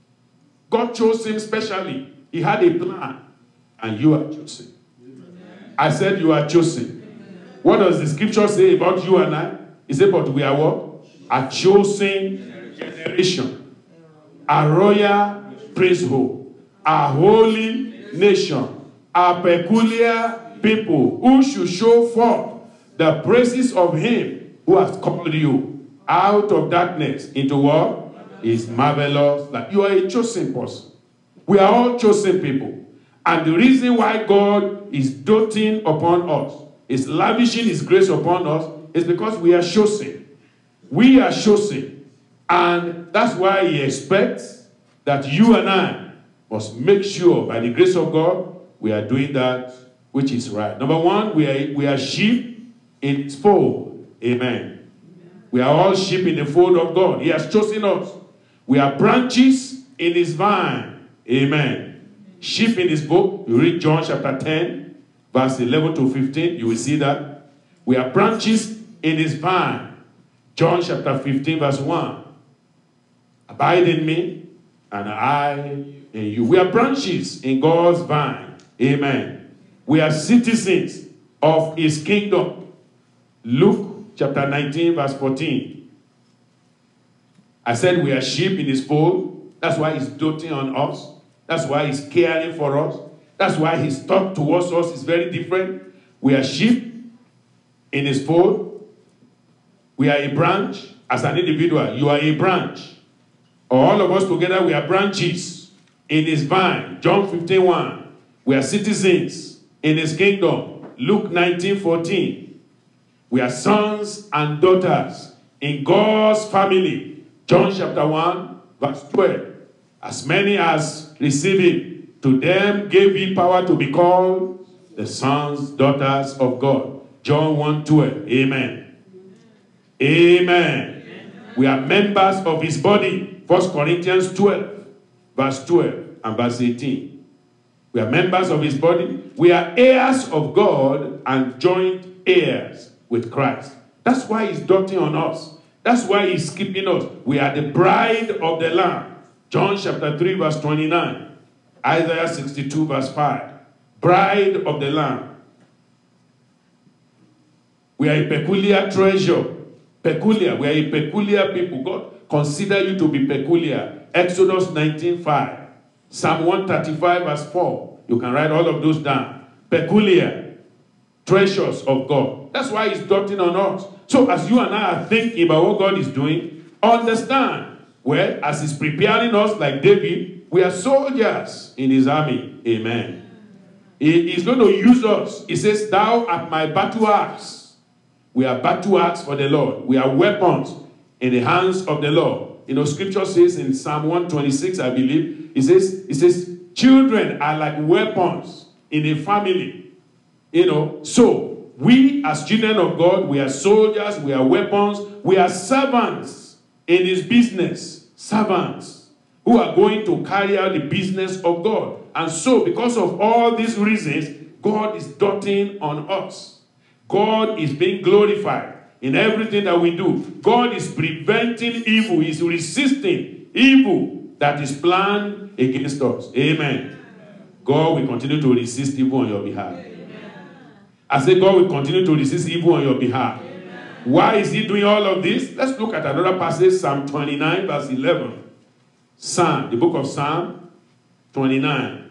God chose him specially. He had a plan. And you are chosen. Amen. I said you are chosen. Amen. What does the scripture say about you and I? He said, but we are what? A chosen generation, a royal priesthood, a holy nation, a peculiar people who should show forth the praises of him who has called you out of darkness into what is marvelous. Like you are a chosen person. We are all chosen people. And the reason why God is doting upon us, is lavishing his grace upon us, is because we are chosen. We are chosen. And that's why he expects that you and I must make sure, by the grace of God, we are doing that which is right. Number one, we are, we are sheep in his fold. Amen. We are all sheep in the fold of God. He has chosen us. We are branches in his vine. Amen. Sheep in his book. You read John chapter ten, verse eleven to fifteen. You will see that. We are branches in his vine. John chapter fifteen, verse one. Abide in me, and I in you. We are branches in God's vine. Amen. We are citizens of his kingdom. Luke chapter nineteen, verse fourteen. I said we are sheep in his fold. That's why he's doting on us. That's why he's caring for us. That's why his thought towards us is very different. We are sheep in his fold. We are a branch. As an individual, you are a branch. All of us together, we are branches in his vine. John fifteen, one. We are citizens in his kingdom. Luke nineteen, fourteen. We are sons and daughters in God's family. John chapter one, verse twelve. As many as receive him, to them gave he power to be called the sons, daughters of God. John one twelve. Amen. Amen. Amen. We are members of his body. First Corinthians twelve, verse twelve and verse eighteen. We are members of his body. We are heirs of God and joint heirs with Christ. That's why he's doting on us. That's why he's keeping us. We are the bride of the Lamb. John chapter three, verse twenty-nine. Isaiah sixty-two, verse five. Bride of the Lamb. We are a peculiar treasure. Peculiar. We are a peculiar people. God consider you to be peculiar. Exodus nineteen, five. Psalm one thirty-five, verse four. You can write all of those down. Peculiar. Treasures of God. That's why he's doting on us. So as you and I are thinking about what God is doing, understand, well, as he's preparing us like David, we are soldiers in his army. Amen. He, he's going to use us. He says, thou art my battle axe. We are battle axe for the Lord. We are weapons in the hands of the Lord. You know, scripture says in Psalm one twenty-six, I believe, it says, it says, children are like weapons in a family. You know, so we as children of God, we are soldiers, we are weapons, we are servants in his business. Servants who are going to carry out the business of God. And so, because of all these reasons, God is doting on us. God is being glorified in everything that we do. God is preventing evil. He's resisting evil that is planned against us. Amen. God will continue to resist evil on your behalf. I say God will continue to resist evil on your behalf. Why is he doing all of this? Let's look at another passage, Psalm twenty-nine, verse eleven. Psalm, the book of Psalm twenty-nine.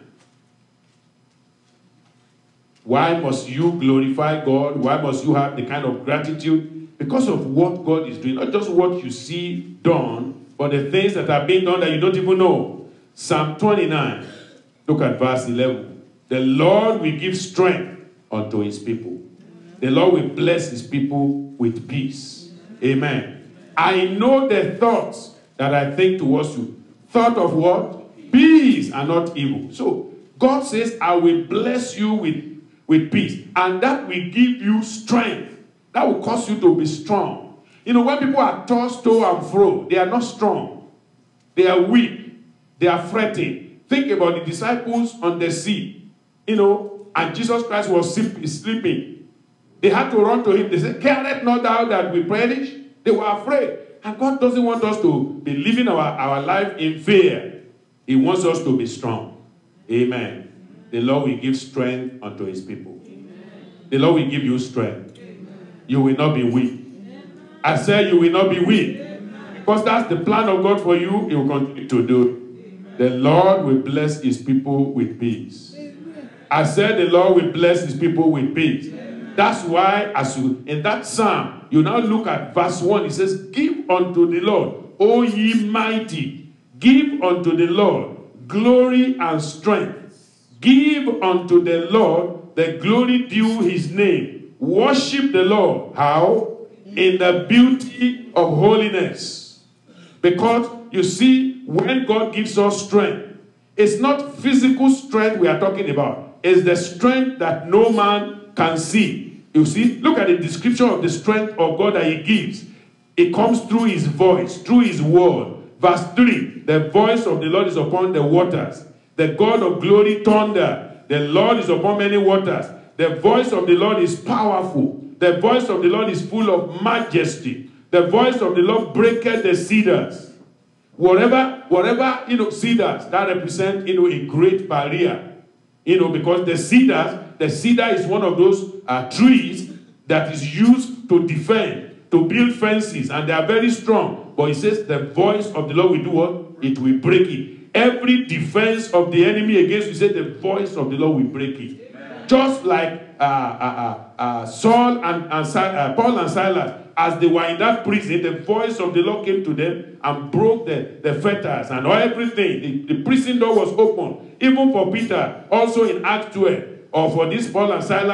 Why must you glorify God? Why must you have the kind of gratitude? Because of what God is doing. Not just what you see done, but the things that are being done that you don't even know. Psalm twenty-nine. Look at verse eleven. The Lord will give strength unto his people. The Lord will bless his people with peace. Amen. I know the thoughts that I think towards you. Thought of what? Peace and not evil. So God says, I will bless you with, with peace. And that will give you strength. That will cause you to be strong. You know, when people are tossed to and fro, they are not strong. They are weak. They are fretting. Think about the disciples on the sea. You know, and Jesus Christ was sleeping. They had to run to him. They said, careth not thou that we perish? They were afraid. And God doesn't want us to be living our, our life in fear. He wants us to be strong. Amen. The Lord will give strength unto his people. Amen. The Lord will give you strength. Amen. You will not be weak. Amen. I said you will not be weak. Amen. Because that's the plan of God for you. He will continue to do it. The Lord will bless his people with peace. Amen. I said the Lord will bless his people with peace. Amen. That's why, as you in that psalm, you now look at verse one. It says, give unto the Lord, O ye mighty, give unto the Lord glory and strength. Give unto the Lord the glory due his name. Worship the Lord. How? In the beauty of holiness. Because, you see, when God gives us strength, it's not physical strength we are talking about. It's the strength that no man can see. You see, look at the description of the strength of God that he gives. It comes through his voice, through his word. Verse three, the voice of the Lord is upon the waters. The God of glory thunder. The Lord is upon many waters. The voice of the Lord is powerful. The voice of the Lord is full of majesty. The voice of the Lord breaketh the cedars. Whatever, whatever, you know, cedars, that represent, you know, a great barrier. You know, because the cedars, the cedar is one of those uh, trees that is used to defend, to build fences, and they are very strong. But it says the voice of the Lord will do what? It will break it. Every defense of the enemy against you, say the voice of the Lord will break it. Amen. Just like uh, uh, uh, uh, Saul and, and uh, Paul and Silas, as they were in that prison, the voice of the Lord came to them and broke the, the fetters and everything. The, the prison door was open. Even for Peter, also in Acts twelve, or for this Paul and Silas,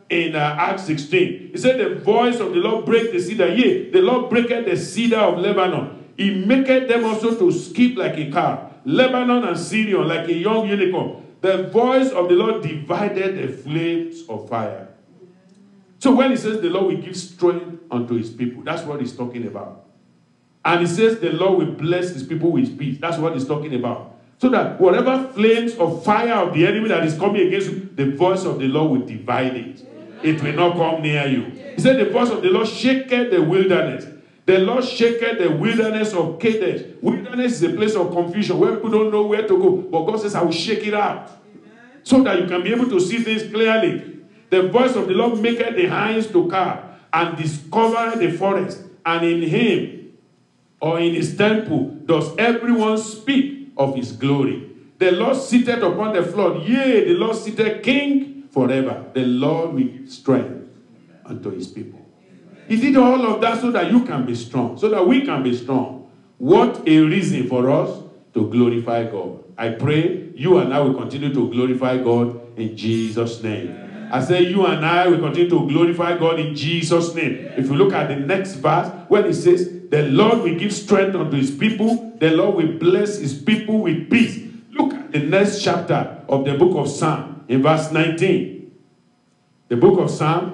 in uh, Acts sixteen. He said, the voice of the Lord break the cedar. Yea, the Lord breaketh the cedar of Lebanon. He maketh them also to skip like a calf. Lebanon and Syrian like a young unicorn. The voice of the Lord divided the flames of fire. So when he says the Lord will give strength unto his people, that's what he's talking about. And he says the Lord will bless his people with peace. That's what he's talking about. So that whatever flames of fire of the enemy that is coming against you, the voice of the Lord will divide it. It will not come near you. He said the voice of the Lord shaketh the wilderness. The Lord shaketh the wilderness of Kadesh. Wilderness is a place of confusion where people don't know where to go. But God says, I will shake it out. So that you can be able to see things clearly. The voice of the Lord maketh the hinds to calve and discover the forest. And in him or in his temple does everyone speak of his glory. The Lord sitteth upon the flood. Yea, the Lord sitteth king forever. The Lord will give strength unto his people. He did all of that so that you can be strong, so that we can be strong. What a reason for us to glorify God. I pray you and I will continue to glorify God in Jesus' name. I say you and I will continue to glorify God in Jesus' name. If you look at the next verse, when it says, the Lord will give strength unto his people, the Lord will bless his people with peace. Look at the next chapter of the book of Psalm in verse nineteen. The book of Psalm.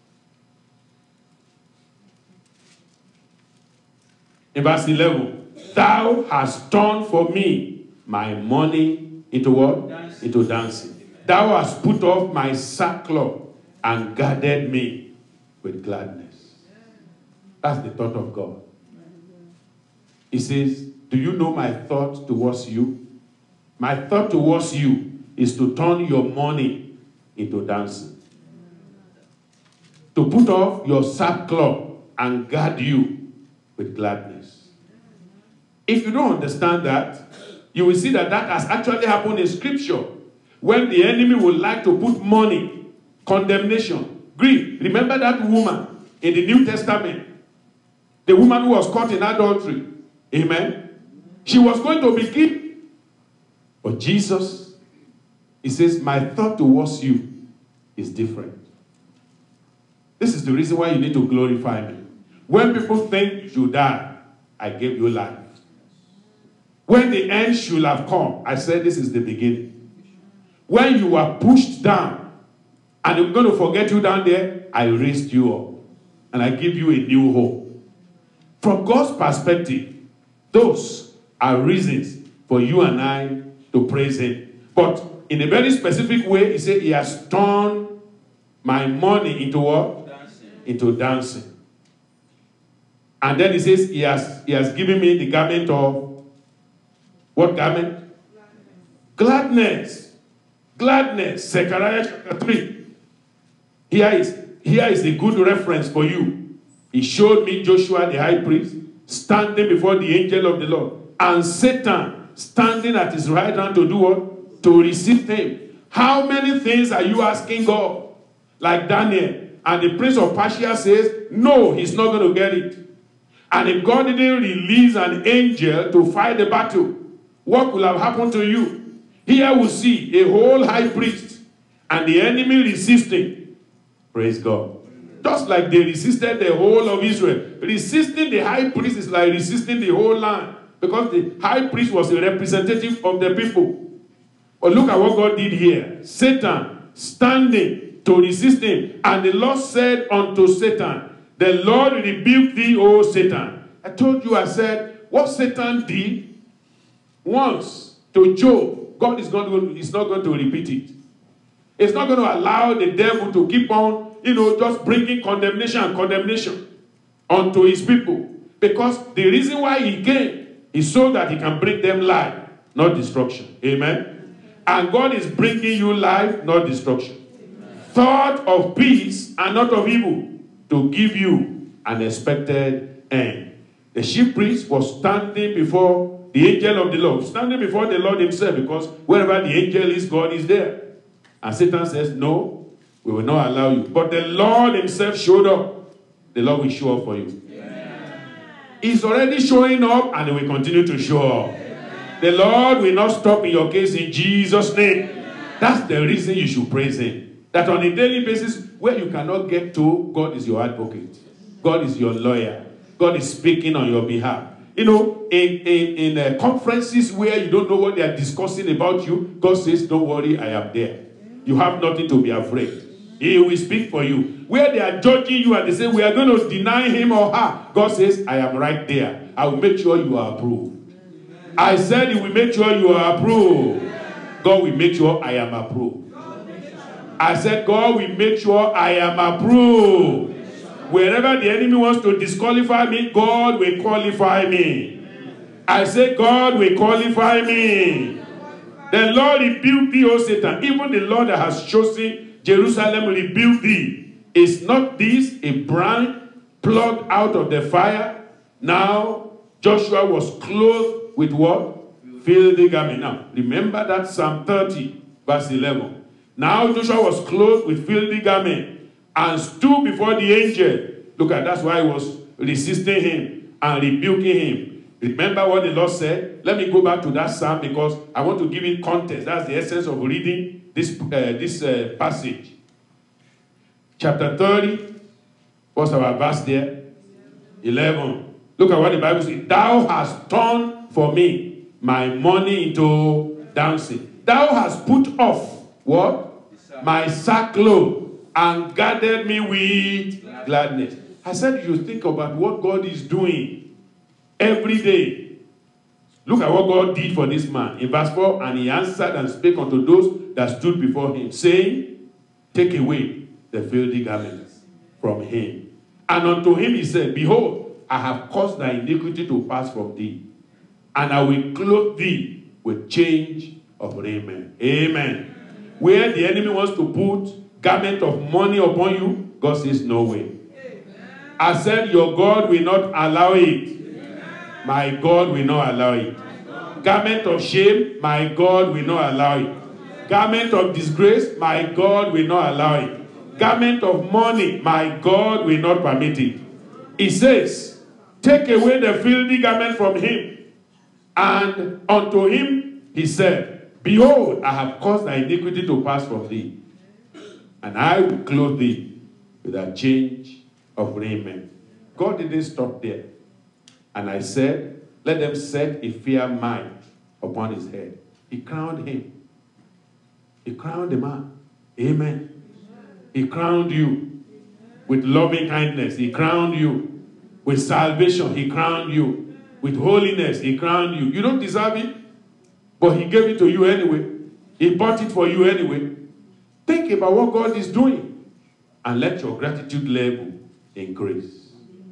In verse eleven, thou hast turned for me my mourning into what? Dancing. Into dancing. Thou hast put off my sackcloth and gathered me with gladness. That's the thought of God. He says, do you know my thought towards you? My thought towards you is to turn your mourning into dancing. To put off your sackcloth and guard you with gladness. If you don't understand that, you will see that that has actually happened in Scripture. When the enemy would like to put money, condemnation, grief. Remember that woman in the New Testament? The woman who was caught in adultery. Amen? She was going to be killed. But Jesus, he says, my thought towards you is different. This is the reason why you need to glorify me. When people think you should die, I gave you life. When the end should have come, I said this is the beginning. When you were pushed down, and I'm going to forget you down there, I raised you up. And I give you a new hope. From God's perspective, those are reasons for you and I to praise him. But in a very specific way, he said, he has turned my money into what? Dancing. Into dancing. And then he says, he has, he has given me the garment of, what garment? Gladness. Gladness. Gladness. Zechariah chapter three. Here is, here is a good reference for you. He showed me Joshua the high priest standing before the angel of the Lord. And Satan standing at his right hand to do what? To receive him. How many things are you asking God? Like Daniel. And the prince of Persia says, no, he's not going to get it. And if God didn't release an angel to fight the battle, what will have happened to you? Here we see a whole high priest and the enemy resisting. Praise God. Just like they resisted the whole of Israel. Resisting the high priest is like resisting the whole land. Because the high priest was a representative of the people. But look at what God did here. Satan standing to resist him. And the Lord said unto Satan, the Lord rebuked thee, O Satan. I told you, I said, what Satan did once to Job, God is not going, is not going to repeat it. It's not going to allow the devil to keep on, you know, just bringing condemnation and condemnation unto his people. Because the reason why he came is so that he can bring them life, not destruction. Amen? And God is bringing you life, not destruction. Amen. Thought of peace and not of evil, to give you an expected end. The chief priest was standing before the angel of the Lord, standing before the Lord himself, because wherever the angel is, God is there. And Satan says, no, we will not allow you. But the Lord himself showed up. The Lord will show up for you. Amen. He's already showing up, and he will continue to show up. Amen. The Lord will not stop in your case in Jesus' name. Amen. That's the reason you should praise him. That on a daily basis, where you cannot get to, God is your advocate. God is your lawyer. God is speaking on your behalf. You know, in, in, in uh, conferences where you don't know what they are discussing about you, God says, don't worry, I am there. You have nothing to be afraid. He will speak for you. Where they are judging you and they say, we are going to deny him or her, God says, I am right there. I will make sure you are approved. I said he will make sure you are approved. God will make sure I am approved. I said, God will make sure I am approved. Wherever the enemy wants to disqualify me, God will qualify me. I say, God will qualify me. The Lord rebuked thee, O Satan. Even the Lord that has chosen Jerusalem rebuked thee. Is not this a brand plucked out of the fire? Now, Joshua was clothed with what? Filthy garment. Now, remember that Psalm thirty, verse eleven. Now Joshua was clothed with filthy garment and stood before the angel. Look at that's why he was resisting him and rebuking him. Remember what the Lord said? Let me go back to that psalm because I want to give it context. That's the essence of reading this, uh, this uh, passage. Chapter thirty. What's our verse there? eleven. Look at what the Bible says. Thou hast turned for me my money into dancing. Thou hast put off what? My sackcloth and gathered me with gladness. I said you think about what God is doing every day. Look at what God did for this man. In verse four, and he answered and spake unto those that stood before him, saying, take away the filthy garments from him. And unto him he said, behold, I have caused thy iniquity to pass from thee, and I will clothe thee with change of raiment. Amen. Where the enemy wants to put garment of money upon you, God says, no way. I said, your God will not allow it. My God will not allow it. Garment of shame, my God will not allow it. Garment of disgrace, my God will not allow it. Garment of money, my God will not permit it. He says, take away the filthy garment from him. And unto him he said, behold, I have caused thy iniquity to pass from thee, and I will clothe thee with a change of raiment. God didn't stop there. And I said, let them set a fair mind upon his head. He crowned him. He crowned the man. Amen. He crowned you with loving kindness. He crowned you with salvation. He crowned you with holiness. He crowned you. You don't deserve it, but he gave it to you anyway. He bought it for you anyway. Think about what God is doing and let your gratitude level increase.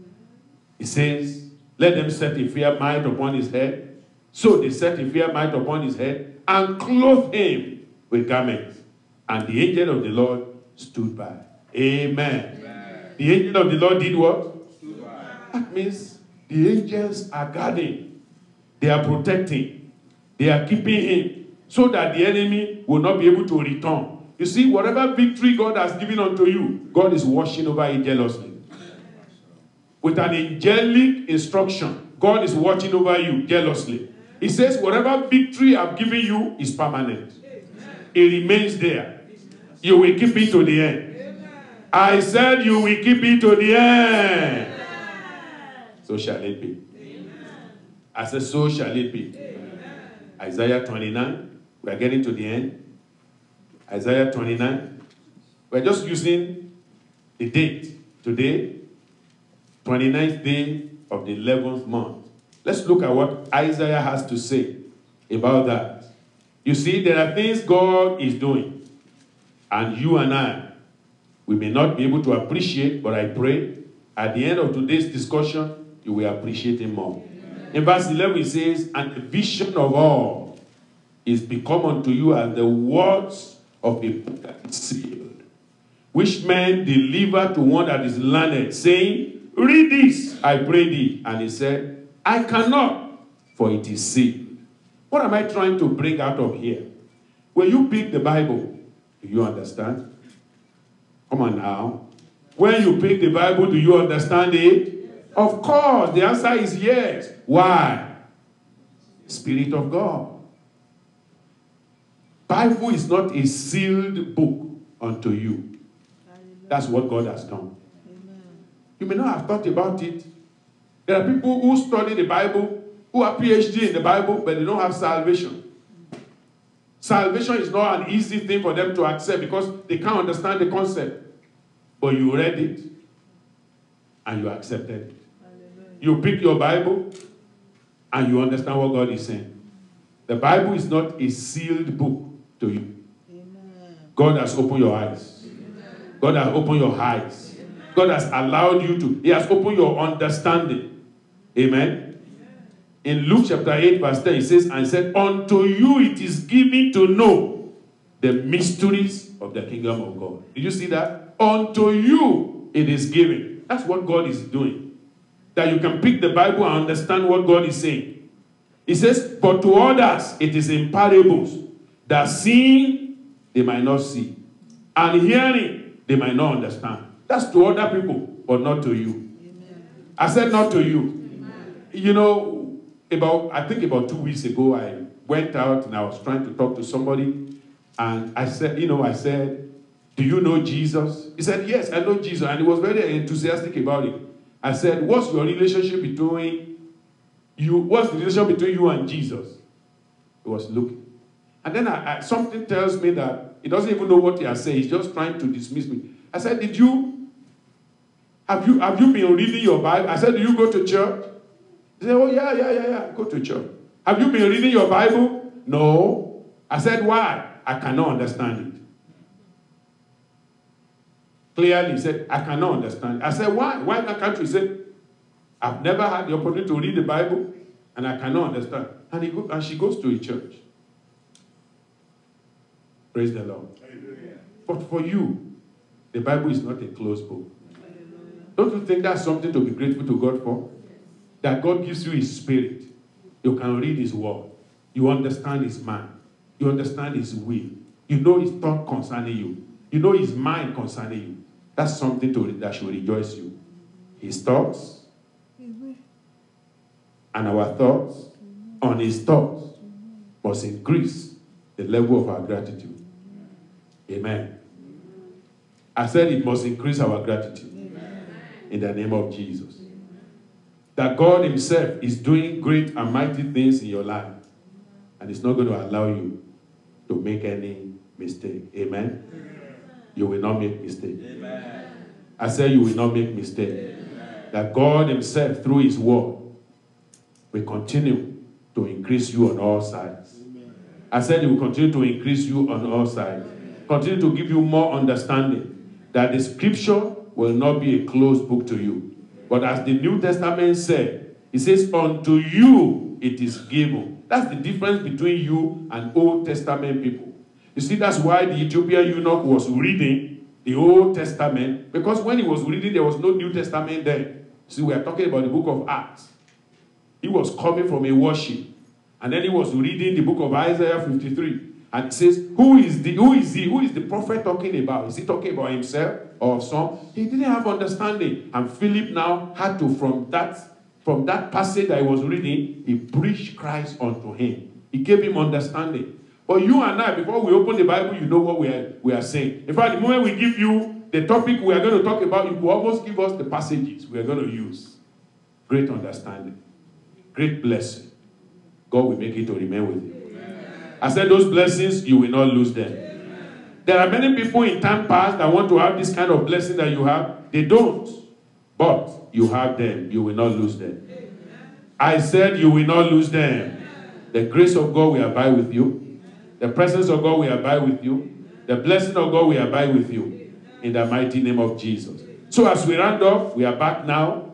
He says, let them set a fair mind upon his head. So they set a fair mind upon his head and clothed him with garments. And the angel of the Lord stood by. Amen. Amen. The angel of the Lord did what? Stood by. That means the angels are guarding. They are protecting. They are keeping him so that the enemy will not be able to return. You see, whatever victory God has given unto you, God is watching over it jealously. With an angelic instruction, God is watching over you jealously. He says, whatever victory I've given you is permanent. It remains there. You will keep it to the end. I said you will keep it to the end. So shall it be. I said, so shall it be. Isaiah twenty-nine. We are getting to the end. Isaiah twenty-nine. We're just using the date. Today, twenty-ninth day of the eleventh month. Let's look at what Isaiah has to say about that. You see, there are things God is doing. And you and I, we may not be able to appreciate, but I pray at the end of today's discussion, you will appreciate him more. Amen. In verse eleven, it says, and the vision of all is become unto you as the words of a book that is sealed, which men deliver to one that is learned, saying, read this, I pray thee. And he said, I cannot, for it is sealed. What am I trying to bring out of here? When you pick the Bible, do you understand? Come on now. When you pick the Bible, do you understand it? Of course, the answer is yes. Why? Spirit of God. Bible is not a sealed book. unto you. That's what God has done. You may not have thought about it. There are people who study the Bible, who are P H D in the Bible, but they don't have salvation. Salvation is not an easy thing for them to accept because they can't understand the concept. But you read it and you accepted it. You pick your Bible and you understand what God is saying. The Bible is not a sealed book to you. God has opened your eyes. God has opened your eyes. God has allowed you to. He has opened your understanding. Amen. In Luke chapter eight verse ten, it says, and said, unto you it is given to know the mysteries of the kingdom of God. Did you see that? Unto you it is given. That's what God is doing. That you can pick the Bible and understand what God is saying. He says, but to others it is in parables, that seeing they might not see, and hearing they might not understand. That's to other people, but not to you. Amen. I said not to you. Amen. You know, about I think about two weeks ago, I went out and I was trying to talk to somebody, and I said, you know, I said, do you know Jesus? He said, yes, I know Jesus, and he was very enthusiastic about it. I said, what's your relationship between you? What's the relationship between you and Jesus? He was looking. And then I, I, something tells me that he doesn't even know what he has said. He's just trying to dismiss me. I said, did you, have you, have you been reading your Bible? I said, do you go to church? He said, oh, yeah, yeah, yeah, yeah, go to church. Have you been reading your Bible? No. I said, why? I cannot understand it. Clearly, he said, I cannot understand it. I said, why? Why can't you? He said, I've never had the opportunity to read the Bible, and I cannot understand. And, he go, and she goes to a church. Praise the Lord. Hallelujah. But for you, the Bible is not a closed book. Hallelujah. Don't you think that's something to be grateful to God for? That God gives you His Spirit. You can read His word. You understand His mind. You understand His will. You know His thought concerning you. You know His mind concerning you. That's something to, that should rejoice you. His thoughts and our thoughts on His thoughts must increase the level of our gratitude. Amen. I said it must increase our gratitude. Amen. In the name of Jesus. Amen. That God Himself is doing great and mighty things in your life. And He's not going to allow you to make any mistake. Amen. Amen. You will not make mistake. Amen. I said you will not make mistake. Amen. That God Himself through His word will continue to increase you on all sides. Amen. I said He will continue to increase you on all sides. Continue to give you more understanding that the scripture will not be a closed book to you. But as the New Testament said, it says, unto you it is given. That's the difference between you and Old Testament people. You see, that's why the Ethiopian eunuch was reading the Old Testament, because when he was reading, there was no New Testament there. See, we are talking about the book of Acts. He was coming from a worship, and then he was reading the book of Isaiah fifty-three. And it says, who is the who is he? Who is the prophet talking about? Is he talking about himself or some? He didn't have understanding. And Philip now had to, from that, from that passage that he was reading, he preached Christ unto him. He gave him understanding. But you and I, before we open the Bible, you know what we are, we are saying. In fact, the moment we give you the topic we are going to talk about, you will almost give us the passages we are going to use. Great understanding. Great blessing. God will make it to remain with you. I said those blessings, you will not lose them. Amen. There are many people in time past that want to have this kind of blessing that you have. They don't. But you have them. You will not lose them. Amen. I said you will not lose them. Amen. The grace of God will abide with you. Amen. The presence of God will abide with you. Amen. The blessing of God will abide with you. Amen. In the mighty name of Jesus. So as we round off, we are back now,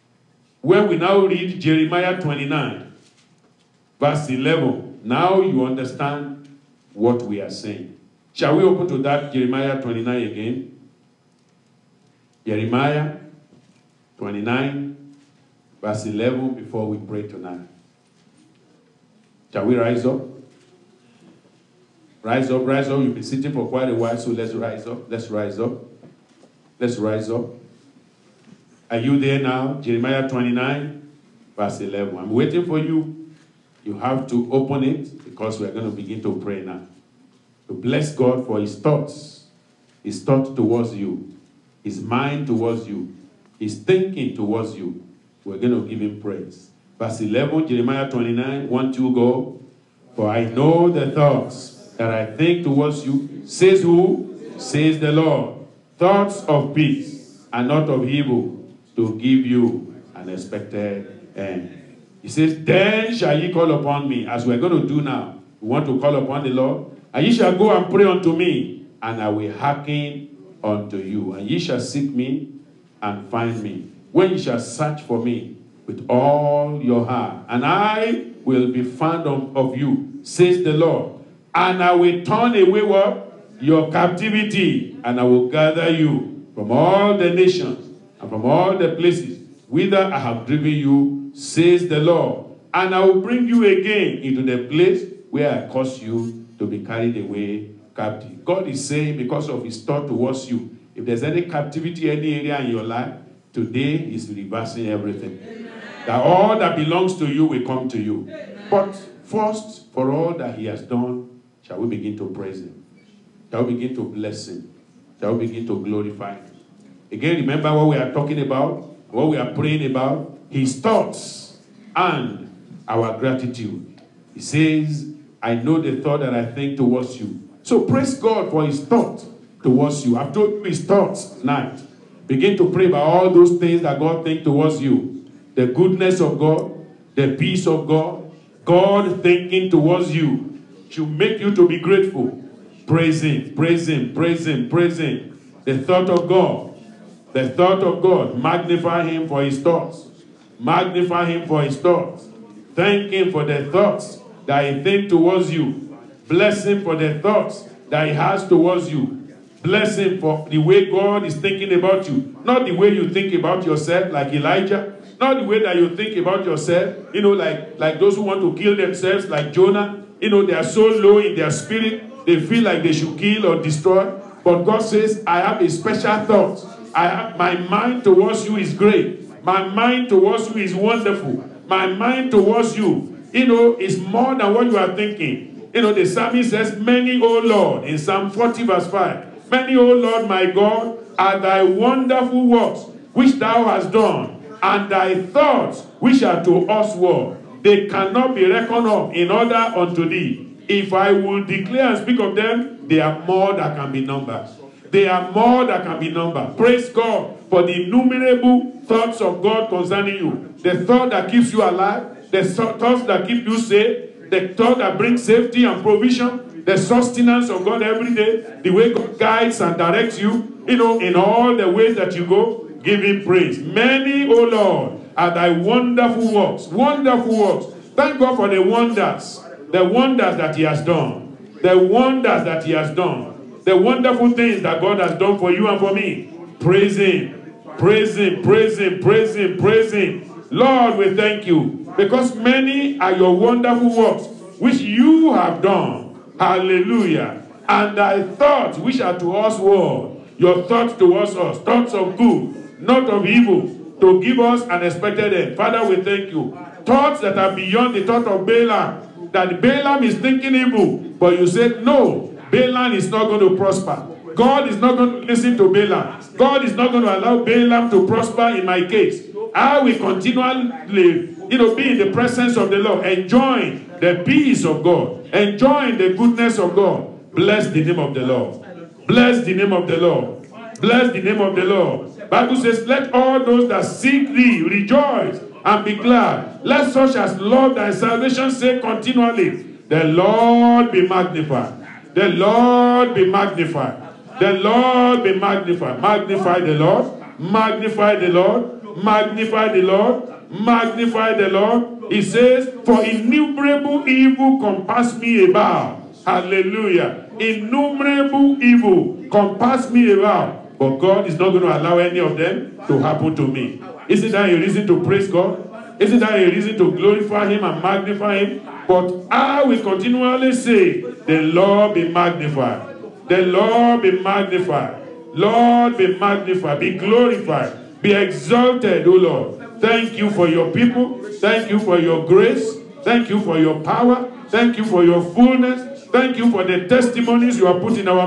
where we now read Jeremiah twenty-nine, verse eleven. Now you understand what we are saying. Shall we open to that Jeremiah twenty-nine again? Jeremiah twenty-nine, verse eleven, before we pray tonight. Shall we rise up? Rise up, rise up. You've been sitting for quite a while, so let's rise up. Let's rise up. Let's rise up. Are you there now? Jeremiah twenty-nine, verse eleven. I'm waiting for you. You have to open it because we are going to begin to pray now. To bless God for His thoughts his thought towards you, his mind towards you, his thinking towards you, we're going to give him praise. Verse eleven, Jeremiah twenty-nine, one, two, go. For I know the thoughts that I think towards you, says who? Says the Lord. Thoughts of peace and not of evil, to give you an expected end. He says, then shall ye call upon me, as we're going to do now. We want to call upon the Lord. And ye shall go and pray unto me, and I will hearken unto you. And ye shall seek me and find me, when ye shall search for me with all your heart. And I will be found of, of you, says the Lord. And I will turn away what? Your captivity, and I will gather you from all the nations and from all the places whither I have driven you, says the Lord. And I will bring you again into the place where I caused you to be carried away captive. God is saying, because of his thought towards you, if there's any captivity, any area in your life, today he's reversing everything. Amen. That all that belongs to you will come to you. Amen. But first, for all that he has done, shall we begin to praise him? Shall we begin to bless him? Shall we begin to glorify him? Again, remember what we are talking about, what we are praying about, his thoughts and our gratitude. He says, I know the thought that I think towards you. So praise God for his thought towards you. I've told you his thoughts tonight. Begin to pray about all those things that God thinks towards you. The goodness of God, the peace of God, God thinking towards you should make you to be grateful. Praise him, praise him, praise him, praise him. The thought of God, the thought of God, magnify him for his thoughts. Magnify him for his thoughts. Thank him for the thoughts that he thinks towards you. Bless him for the thoughts that he has towards you. Bless him for the way God is thinking about you. Not the way you think about yourself, like Elijah. Not the way that you think about yourself, you know, like, like those who want to kill themselves, like Jonah. You know, they are so low in their spirit, they feel like they should kill or destroy. But God says, I have a special thought. I have, my mind towards you is great. My mind towards you is wonderful. My mind towards you, you know, is more than what you are thinking. You know, the psalmist says, many, O Lord, in Psalm forty verse five, many, O Lord, my God, are thy wonderful works, which thou hast done, and thy thoughts, which are to us were. They cannot be reckoned up in order unto thee. If I will declare and speak of them, they are more that can be numbered. They are more that can be numbered. Praise God for the innumerable thoughts of God concerning you. The thought that keeps you alive, the thoughts that keep you safe, the thought that brings safety and provision, the sustenance of God every day, the way God guides and directs you, you know, in all the ways that you go. Give him praise. Many, O Lord, are thy wonderful works. Wonderful works. Thank God for the wonders. The wonders that he has done. The wonders that he has done. The wonderful things that God has done for you and for me. Praise him. Praise him. Praise him. Praise him. Praise him. Lord, we thank you. Because many are your wonderful works which you have done. Hallelujah. And thy thoughts which are to us were. Your thoughts towards us. Thoughts of good. Not of evil, to give us an expected end. Father, we thank you. Thoughts that are beyond the thought of Balaam. That Balaam is thinking evil, but you said, no, Balaam is not going to prosper. God is not going to listen to Balaam. God is not going to allow Balaam to prosper in my case. I will continually, you know, be in the presence of the Lord, enjoying the peace of God, enjoying the goodness of God. Bless the name of the Lord. Bless the name of the Lord. Bless the name of the Lord. Bible says, let all those that seek thee rejoice and be glad. Let such as love thy salvation say continually, the Lord be magnified. The Lord be magnified. The Lord be magnified. Magnify the Lord. Magnify the Lord. Magnify the Lord. Magnify the Lord. He says, for innumerable evil compass me about. Hallelujah. Innumerable evil compass me about. But God is not going to allow any of them to happen to me. Isn't that a reason to praise God? Isn't that a reason to glorify him and magnify him? But I will continually say, the Lord be magnified. The Lord be magnified. Lord be magnified. Be glorified. Be exalted, O Lord. Thank you for your people. Thank you for your grace. Thank you for your power. Thank you for your fullness. Thank you for the testimonies you have put in our mouth.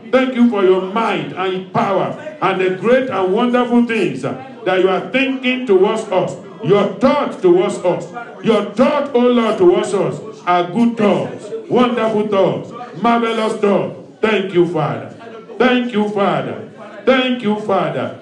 Thank you for your might and power and the great and wonderful things that you are thinking towards us. Your thoughts towards us. Your thoughts, oh Lord, towards us are good thoughts, wonderful thoughts, marvelous thoughts. Thank you, Father. Thank you, Father. Thank you, Father.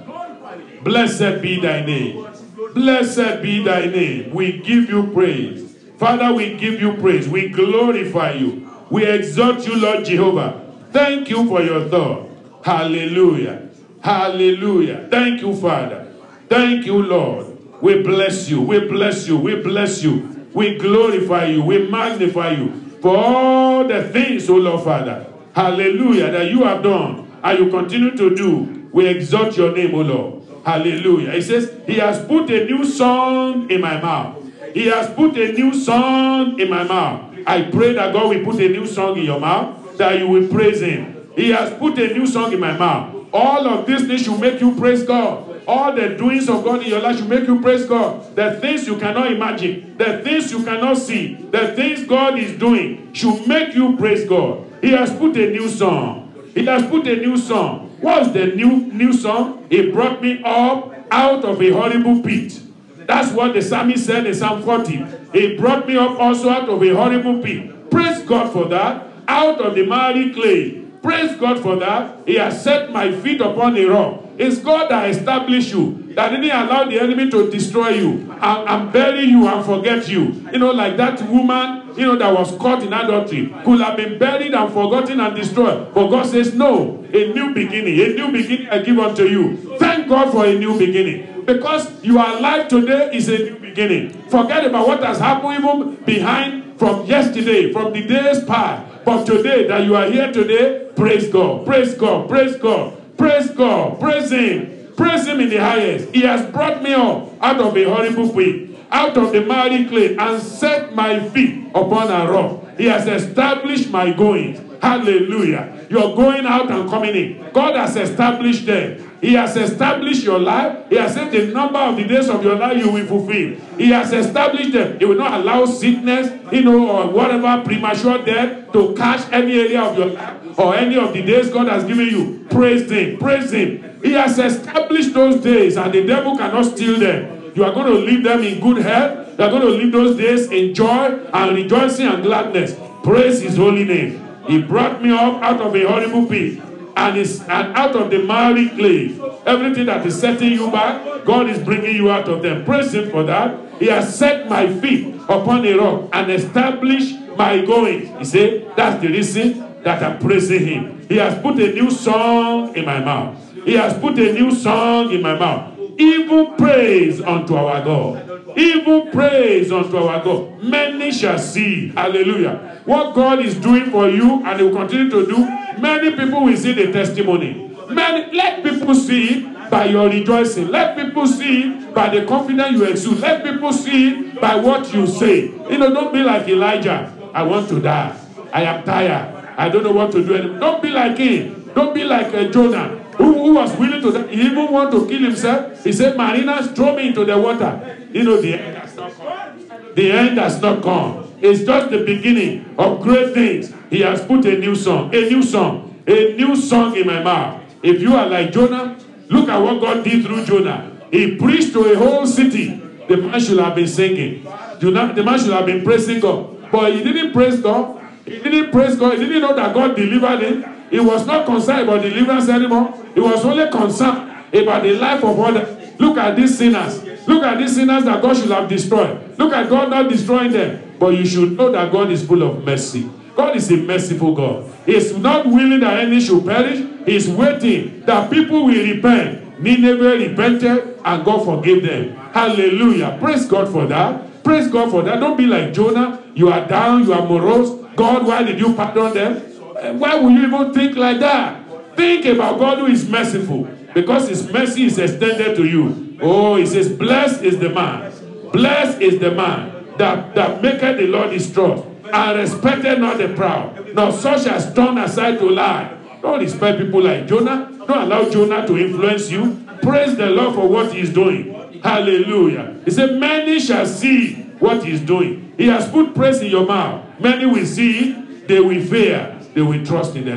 Blessed be thy name. Blessed be thy name. We give you praise. Father, we give you praise. We glorify you. We exalt you, Lord Jehovah. Thank you for your thought. Hallelujah. Hallelujah. Thank you, Father. Thank you, Lord. We bless you. We bless you. We bless you. We glorify you. We magnify you for all the things, O Lord Father. Hallelujah. That you have done and you continue to do. We exalt your name, O Lord. Hallelujah. He says, he has put a new song in my mouth. He has put a new song in my mouth. I pray that God will put a new song in your mouth, that you will praise him. He has put a new song in my mouth. All of these things should make you praise God. All the doings of God in your life should make you praise God. The things you cannot imagine, the things you cannot see, the things God is doing should make you praise God. He has put a new song. He has put a new song. What's the new new song? He brought me up out of a horrible pit. That's what the psalmist said in Psalm forty. He brought me up also out of a horrible pit. Praise God for that. Out of the miry clay. Praise God for that. He has set my feet upon a rock. It's God that established you, that didn't allow the enemy to destroy you and, and bury you and forget you. You know, like that woman, you know, that was caught in adultery, could have been buried and forgotten and destroyed. But God says, no, a new beginning, a new beginning I give unto you. Thank God for a new beginning. Because you are alive today is a new beginning. Forget about what has happened even behind from yesterday, from the days past. But today, that you are here today, praise God, praise God, praise God. Praise God. Praise him. Praise him in the highest. He has brought me up out of a horrible pit, out of the miry clay, and set my feet upon a rock. He has established my goings. Hallelujah. You're going out and coming in. God has established them. He has established your life. He has said the number of the days of your life you will fulfill. He has established them. He will not allow sickness, you know, or whatever, premature death to catch any area of your life or any of the days God has given you. Praise him. Praise him. He has established those days and the devil cannot steal them. You are going to live them in good health. You are going to live those days in joy and rejoicing and gladness. Praise his holy name. He brought me up out of a horrible pit. And, it's, and out of the miry clay, everything that is setting you back, God is bringing you out of them. Praise him for that. He has set my feet upon a rock and established my goings. He said, that's the reason that I'm praising him. He has put a new song in my mouth. He has put a new song in my mouth. Even praise unto our God. Even praise unto our God. Many shall see, hallelujah, what God is doing for you and he will continue to do. Many people will see the testimony. Many, let people see it by your rejoicing. Let people see it by the confidence you exude. Let people see it by what you say. You know, don't be like Elijah. I want to die. I am tired. I don't know what to do anymore. Don't be like him. Don't be like uh, Jonah, who, who was willing to die. He even want to kill himself. He said, Mariners, throw me into the water. You know, the end has not come. The end has not come. It's just the beginning of great things. He has put a new song, a new song, a new song in my mouth. If you are like Jonah, look at what God did through Jonah. He preached to a whole city. The man should have been singing. Jonah, the man should have been praising God. But he didn't praise God. He didn't praise God. He didn't know that God delivered him. He was not concerned about deliverance anymore. He was only concerned about the life of others. Look at these sinners. Look at these sinners that God should have destroyed. Look at God not destroying them. But you should know that God is full of mercy. God is a merciful God. He is not willing that any should perish. He is waiting that people will repent. Nineveh repented and God forgave them. Hallelujah. Praise God for that. Praise God for that. Don't be like Jonah. You are down. You are morose. God, why did you pardon them? Why would you even think like that? Think about God who is merciful. Because his mercy is extended to you. Oh, he says, blessed is the man. Blessed is the man that, that maketh the Lord his trust, and respected not the proud, nor such as turn aside to lie. Don't respect people like Jonah. Don't allow Jonah to influence you. Praise the Lord for what he is doing. Hallelujah. He said, many shall see what he is doing. He has put praise in your mouth. Many will see it. They will fear. They will trust in the Lord.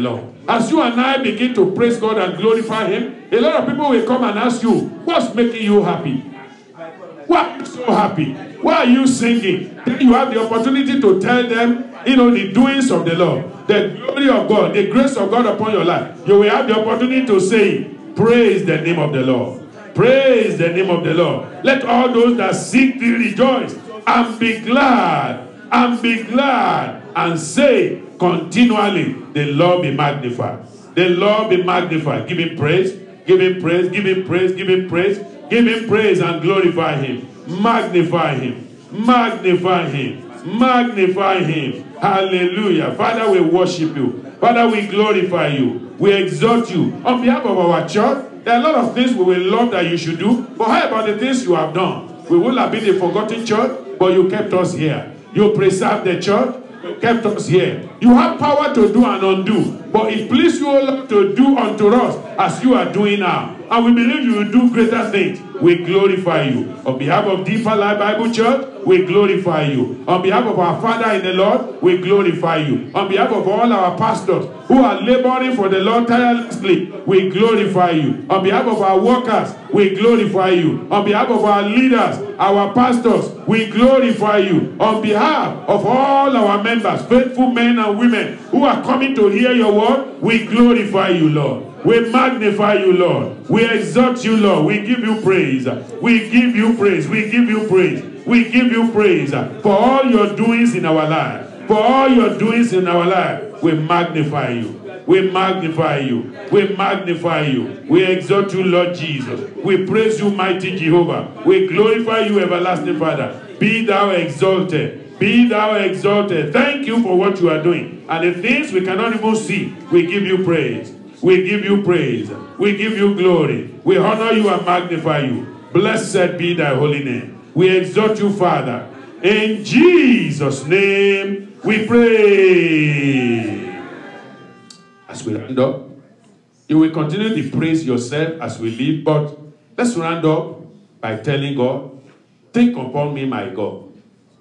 As you and I begin to praise God and glorify Him, a lot of people will come and ask you, what's making you happy? Why are you so happy? Why are you singing? Then you have the opportunity to tell them, you know, the doings of the Lord, the glory of God, the grace of God upon your life. You will have the opportunity to say, praise the name of the Lord. Praise the name of the Lord. Let all those that seek thee rejoice and be glad, and be glad, and say continually, the Lord be magnified. The Lord be magnified. Give Him praise, give Him praise, give Him praise, give Him praise, give Him praise and glorify Him. Magnify Him, magnify Him, magnify Him. Hallelujah. Father, we worship you. Father, we glorify you. We exalt you. On behalf of our church, there are a lot of things we will love that you should do. But how about the things you have done? We will have been a forgotten church, but you kept us here. You preserved the church, you kept us here. You have power to do and undo. But it pleased you, O Lord, to do unto us as you are doing now. And we believe you will do greater things. We glorify you. On behalf of Deeper Life Bible Church, we glorify you. On behalf of our Father in the Lord, we glorify you. On behalf of all our pastors who are laboring for the Lord tirelessly, we glorify you. On behalf of our workers, we glorify you. On behalf of our leaders, our pastors, we glorify you. On behalf of all our members, faithful men and women who are coming to hear your word, we glorify you, Lord. We magnify you, Lord. We exalt you, Lord. We give you praise. We give you praise. We give you praise. We give you praise for all your doings in our life. For all your doings in our life. We magnify you. We magnify you. We magnify you. We exalt you, Lord Jesus. We praise you, mighty Jehovah. We glorify you, everlasting Father. Be thou exalted. Be thou exalted. Thank you for what you are doing. And the things we cannot even see, we give you praise. We give you praise. We give you glory. We honor you and magnify you. Blessed be thy holy name. We exalt you, Father. In Jesus' name we pray. As we round up, you will continue to praise yourself as we live, but let's round up by telling God, think upon me, my God.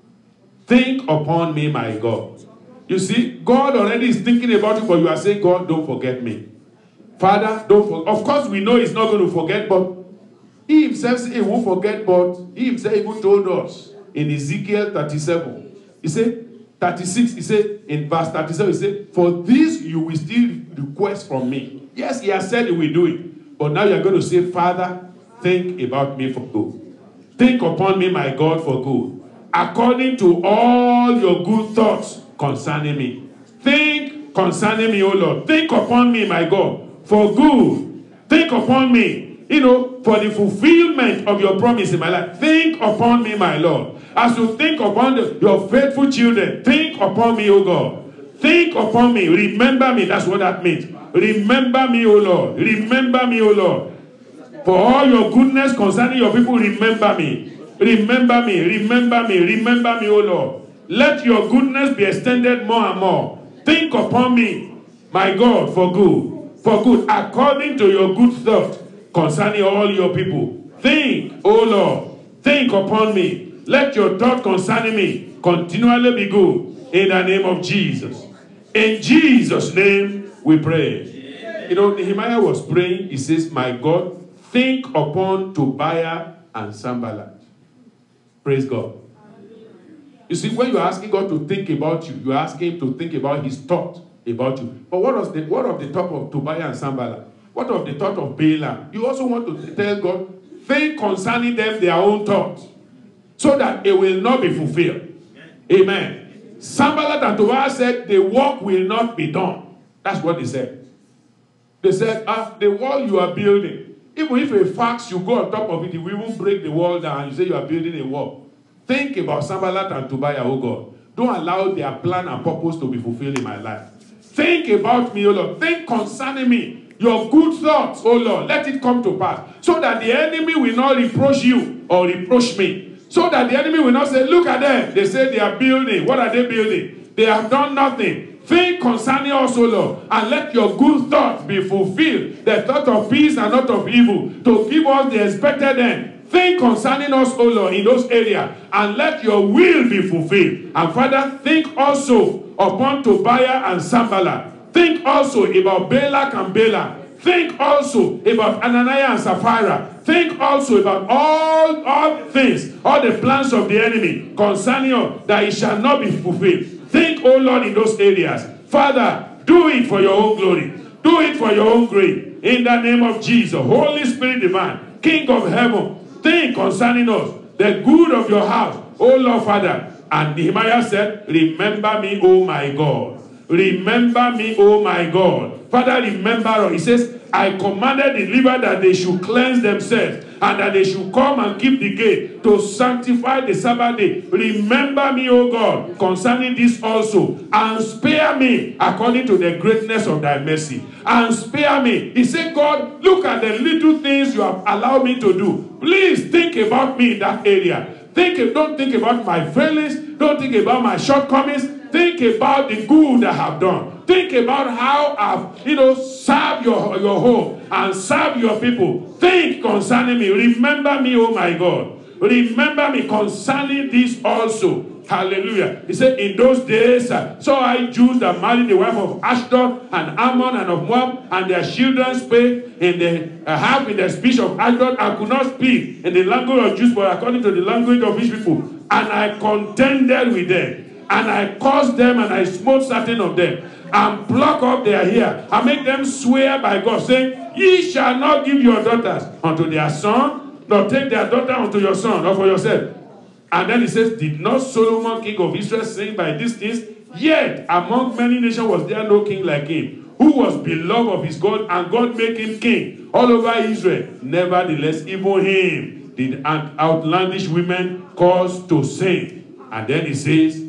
Think upon me, my God. You see, God already is thinking about you, but you are saying, God, don't forget me. Father, don't forget. Of course, we know He's not going to forget, but He Himself said He won't forget, but He Himself even told us in Ezekiel thirty-seven. He said, thirty-six, He said, in verse thirty-seven, He said, for this you will still request from me. Yes, He has said He will do it. But now you're going to say, Father, think about me for good. Think upon me, my God, for good. According to all your good thoughts concerning me. Think concerning me, O Lord. Think upon me, my God, for good. Think upon me, you know, for the fulfillment of your promise in my life. Think upon me, my Lord. As you think upon the, your faithful children, think upon me, O God. Think upon me. Remember me. That's what that means. Remember me, O Lord. Remember me, O Lord. For all your goodness concerning your people, remember me. Remember me. Remember me. Remember me, O Lord. Let your goodness be extended more and more. Think upon me, my God, for good. For good, according to your good thought concerning all your people. Think, O Lord, think upon me. Let your thought concerning me continually be good. In the name of Jesus. In Jesus' name we pray. You know, Nehemiah was praying. He says, my God, think upon Tobiah and Sanballat. Praise God. You see, when you're asking God to think about you, you're asking Him to think about His thought about you. But what was the what of the thought of Tobiah and Sanballat? What of the thought of Balaam? You also want to tell God, think concerning them their own thoughts, so that it will not be fulfilled. Amen. Sanballat and Tobiah said, the work will not be done. That's what they said. They said, ah, the wall you are building, even if a fax you go on top of it, it will even break the wall down and you say you are building a wall. Think about Sanballat and Tobiah, oh God. Don't allow their plan and purpose to be fulfilled in my life. Think about me, O Lord. Think concerning me. Your good thoughts, O Lord, let it come to pass. So that the enemy will not reproach you or reproach me. So that the enemy will not say, look at them. They say they are building. What are they building? They have done nothing. Think concerning us, O Lord, and let your good thoughts be fulfilled. The thought of peace and not of evil. To give us the expected end. Think concerning us, O Lord, in those areas, and let your will be fulfilled. And Father, think also upon Tobiah and Sanballat. Think also about Balak and Balaam. Think also about Ananias and Sapphira. Think also about all, all things, all the plans of the enemy concerning you, that it shall not be fulfilled. Think, oh Lord, in those areas. Father, do it for your own glory. Do it for your own grace. In the name of Jesus, Holy Spirit divine, King of heaven, think concerning us, the good of your house, oh Lord Father. And Nehemiah said, remember me, oh my God. Remember me, oh my God. Father, remember us. He says, I commanded the Levites that they should cleanse themselves and that they should come and keep the gate to sanctify the Sabbath day. Remember me, O God, concerning this also, and spare me according to the greatness of thy mercy. And spare me. He said, God, look at the little things you have allowed me to do. Please think about me in that area. Think, don't think about my failings. Don't think about my shortcomings. Think about the good I have done. Think about how I've, you know, served your, your home and served your people. Think concerning me. Remember me, oh my God. Remember me concerning this also. Hallelujah. He said, in those days, uh, so I Jews that married the wife of Ashdod and Ammon and of Moab, and their children spake in the uh, half in the speech of Ashdod, and could not speak in the language of Jews, but according to the language of his people. And I contended with them. And I caused them, and I smote certain of them, and pluck up their hair, and make them swear by God, saying, ye shall not give your daughters unto their son, nor take their daughter unto your son, or for yourself. And then he says, did not Solomon, king of Israel, say by these things? Yet among many nations was there no king like him, who was beloved of his God, and God made him king all over Israel. Nevertheless, even him did outlandish women cause to sin. And then he says,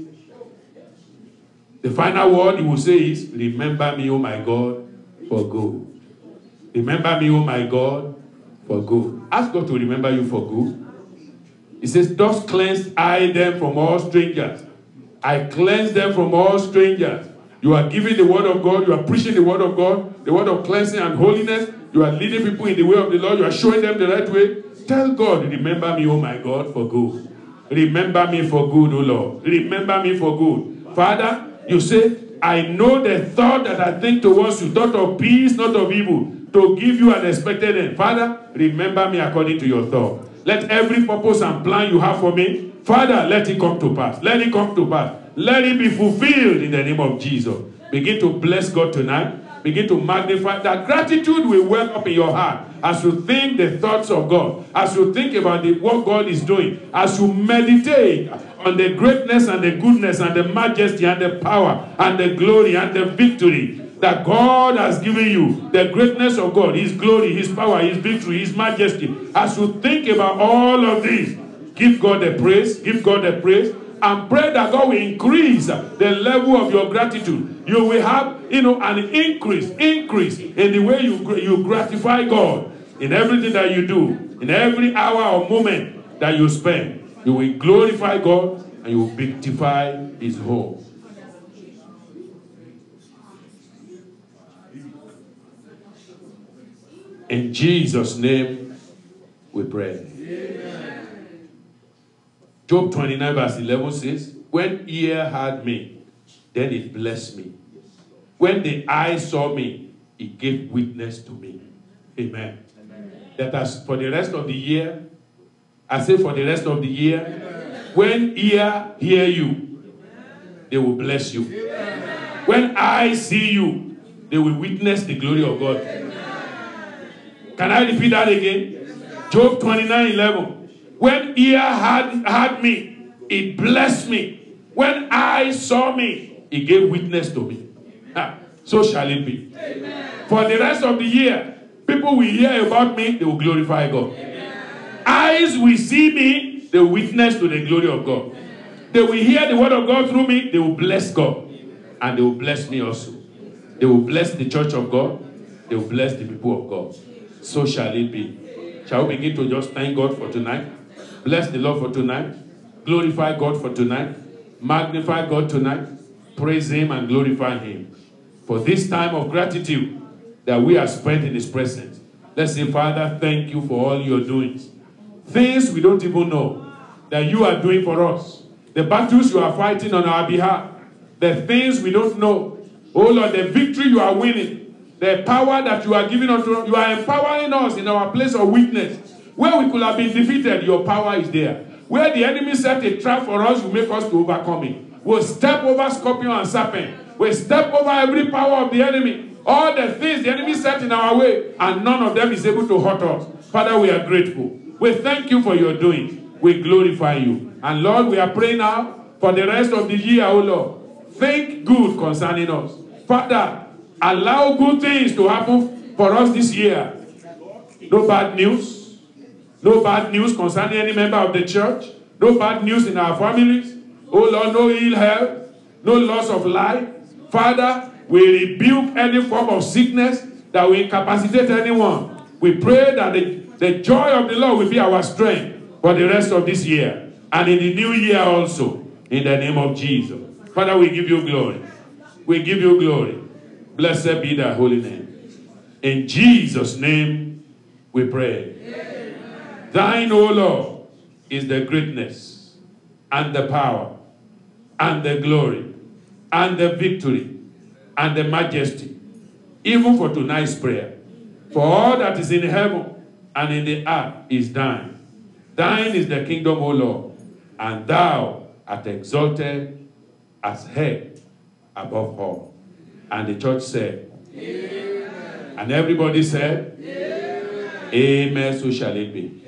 the final word he will say is, remember me, O my God, for good. Remember me, O my God, for good. Ask God to remember you for good. He says, thus cleanse I them from all strangers. I cleanse them from all strangers. You are giving the word of God. You are preaching the word of God, the word of cleansing and holiness. You are leading people in the way of the Lord. You are showing them the right way. Tell God, remember me, O my God, for good. Remember me for good, O Lord. Remember me for good. Father, you say, I know the thought that I think towards you, thought of peace, not of evil, to give you an expected end. Father, remember me according to your thought. Let every purpose and plan you have for me, Father, let it come to pass. Let it come to pass. Let it be fulfilled in the name of Jesus. Begin to bless God tonight. Begin to magnify. That gratitude will well up in your heart as you think the thoughts of God, as you think about the, what God is doing, as you meditate on the greatness and the goodness and the majesty and the power and the glory and the victory that God has given you, the greatness of God, his glory, his power, his victory, his majesty. As you think about all of this, give God the praise, give God the praise, and pray that God will increase the level of your gratitude. You will have, you know, an increase, increase in the way you, you gratify God in everything that you do, in every hour or moment that you spend. You will glorify God and you will beautify his home. In Jesus' name we pray. Amen. Job twenty-nine verse eleven says, when ear heard me, then it blessed me. When the eye saw me, it gave witness to me. Amen. Amen. That as for the rest of the year, I say for the rest of the year, amen, when ear hear you, they will bless you. Amen. When eyes see you, they will witness the glory of God. Amen. Can I repeat that again? Job twenty-nine eleven. When ear had, had me, it blessed me. When eyes saw me, it gave witness to me. Ah, so shall it be. Amen. For the rest of the year, people will hear about me, they will glorify God. Amen. Eyes will see me, they will witness to the glory of God. Amen. They will hear the word of God through me, they will bless God. And they will bless me also. They will bless the church of God. They will bless the people of God. So shall it be. Shall we begin to just thank God for tonight? Bless the Lord for tonight. Glorify God for tonight. Magnify God tonight. Praise him and glorify him. For this time of gratitude that we are spent in his presence. Let's say, Father, thank you for all your doings. Things we don't even know that you are doing for us. The battles you are fighting on our behalf. The things we don't know Oh Lord, the victory you are winning, the power that you are giving unto us, you are empowering us in our place of weakness. Where we could have been defeated, your power is there. Where the enemy set a trap for us, you make us to overcome it. We'll step over scorpion and serpent. We'll step over every power of the enemy. All the things the enemy set in our way, and none of them is able to hurt us. Father, we are grateful. We thank you for your doing. We glorify you. And Lord, we are praying now for the rest of the year, oh Lord. Think good concerning us. Father, allow good things to happen for us this year. No bad news. No bad news concerning any member of the church. No bad news in our families. Oh Lord, no ill health. No loss of life. Father, we rebuke any form of sickness that will incapacitate anyone. We pray that the, the joy of the Lord will be our strength for the rest of this year. And in the new year also. In the name of Jesus. Father, we give you glory. We give you glory. Blessed be thy holy name. In Jesus' name we pray. Amen. Thine, O Lord, is the greatness and the power and the glory and the victory and the majesty, even for tonight's prayer. For all that is in heaven and in the earth is thine. Thine is the kingdom, O Lord, and thou art exalted as head above all. And the church said, Amen. And everybody said, Amen. Amen. So shall it be.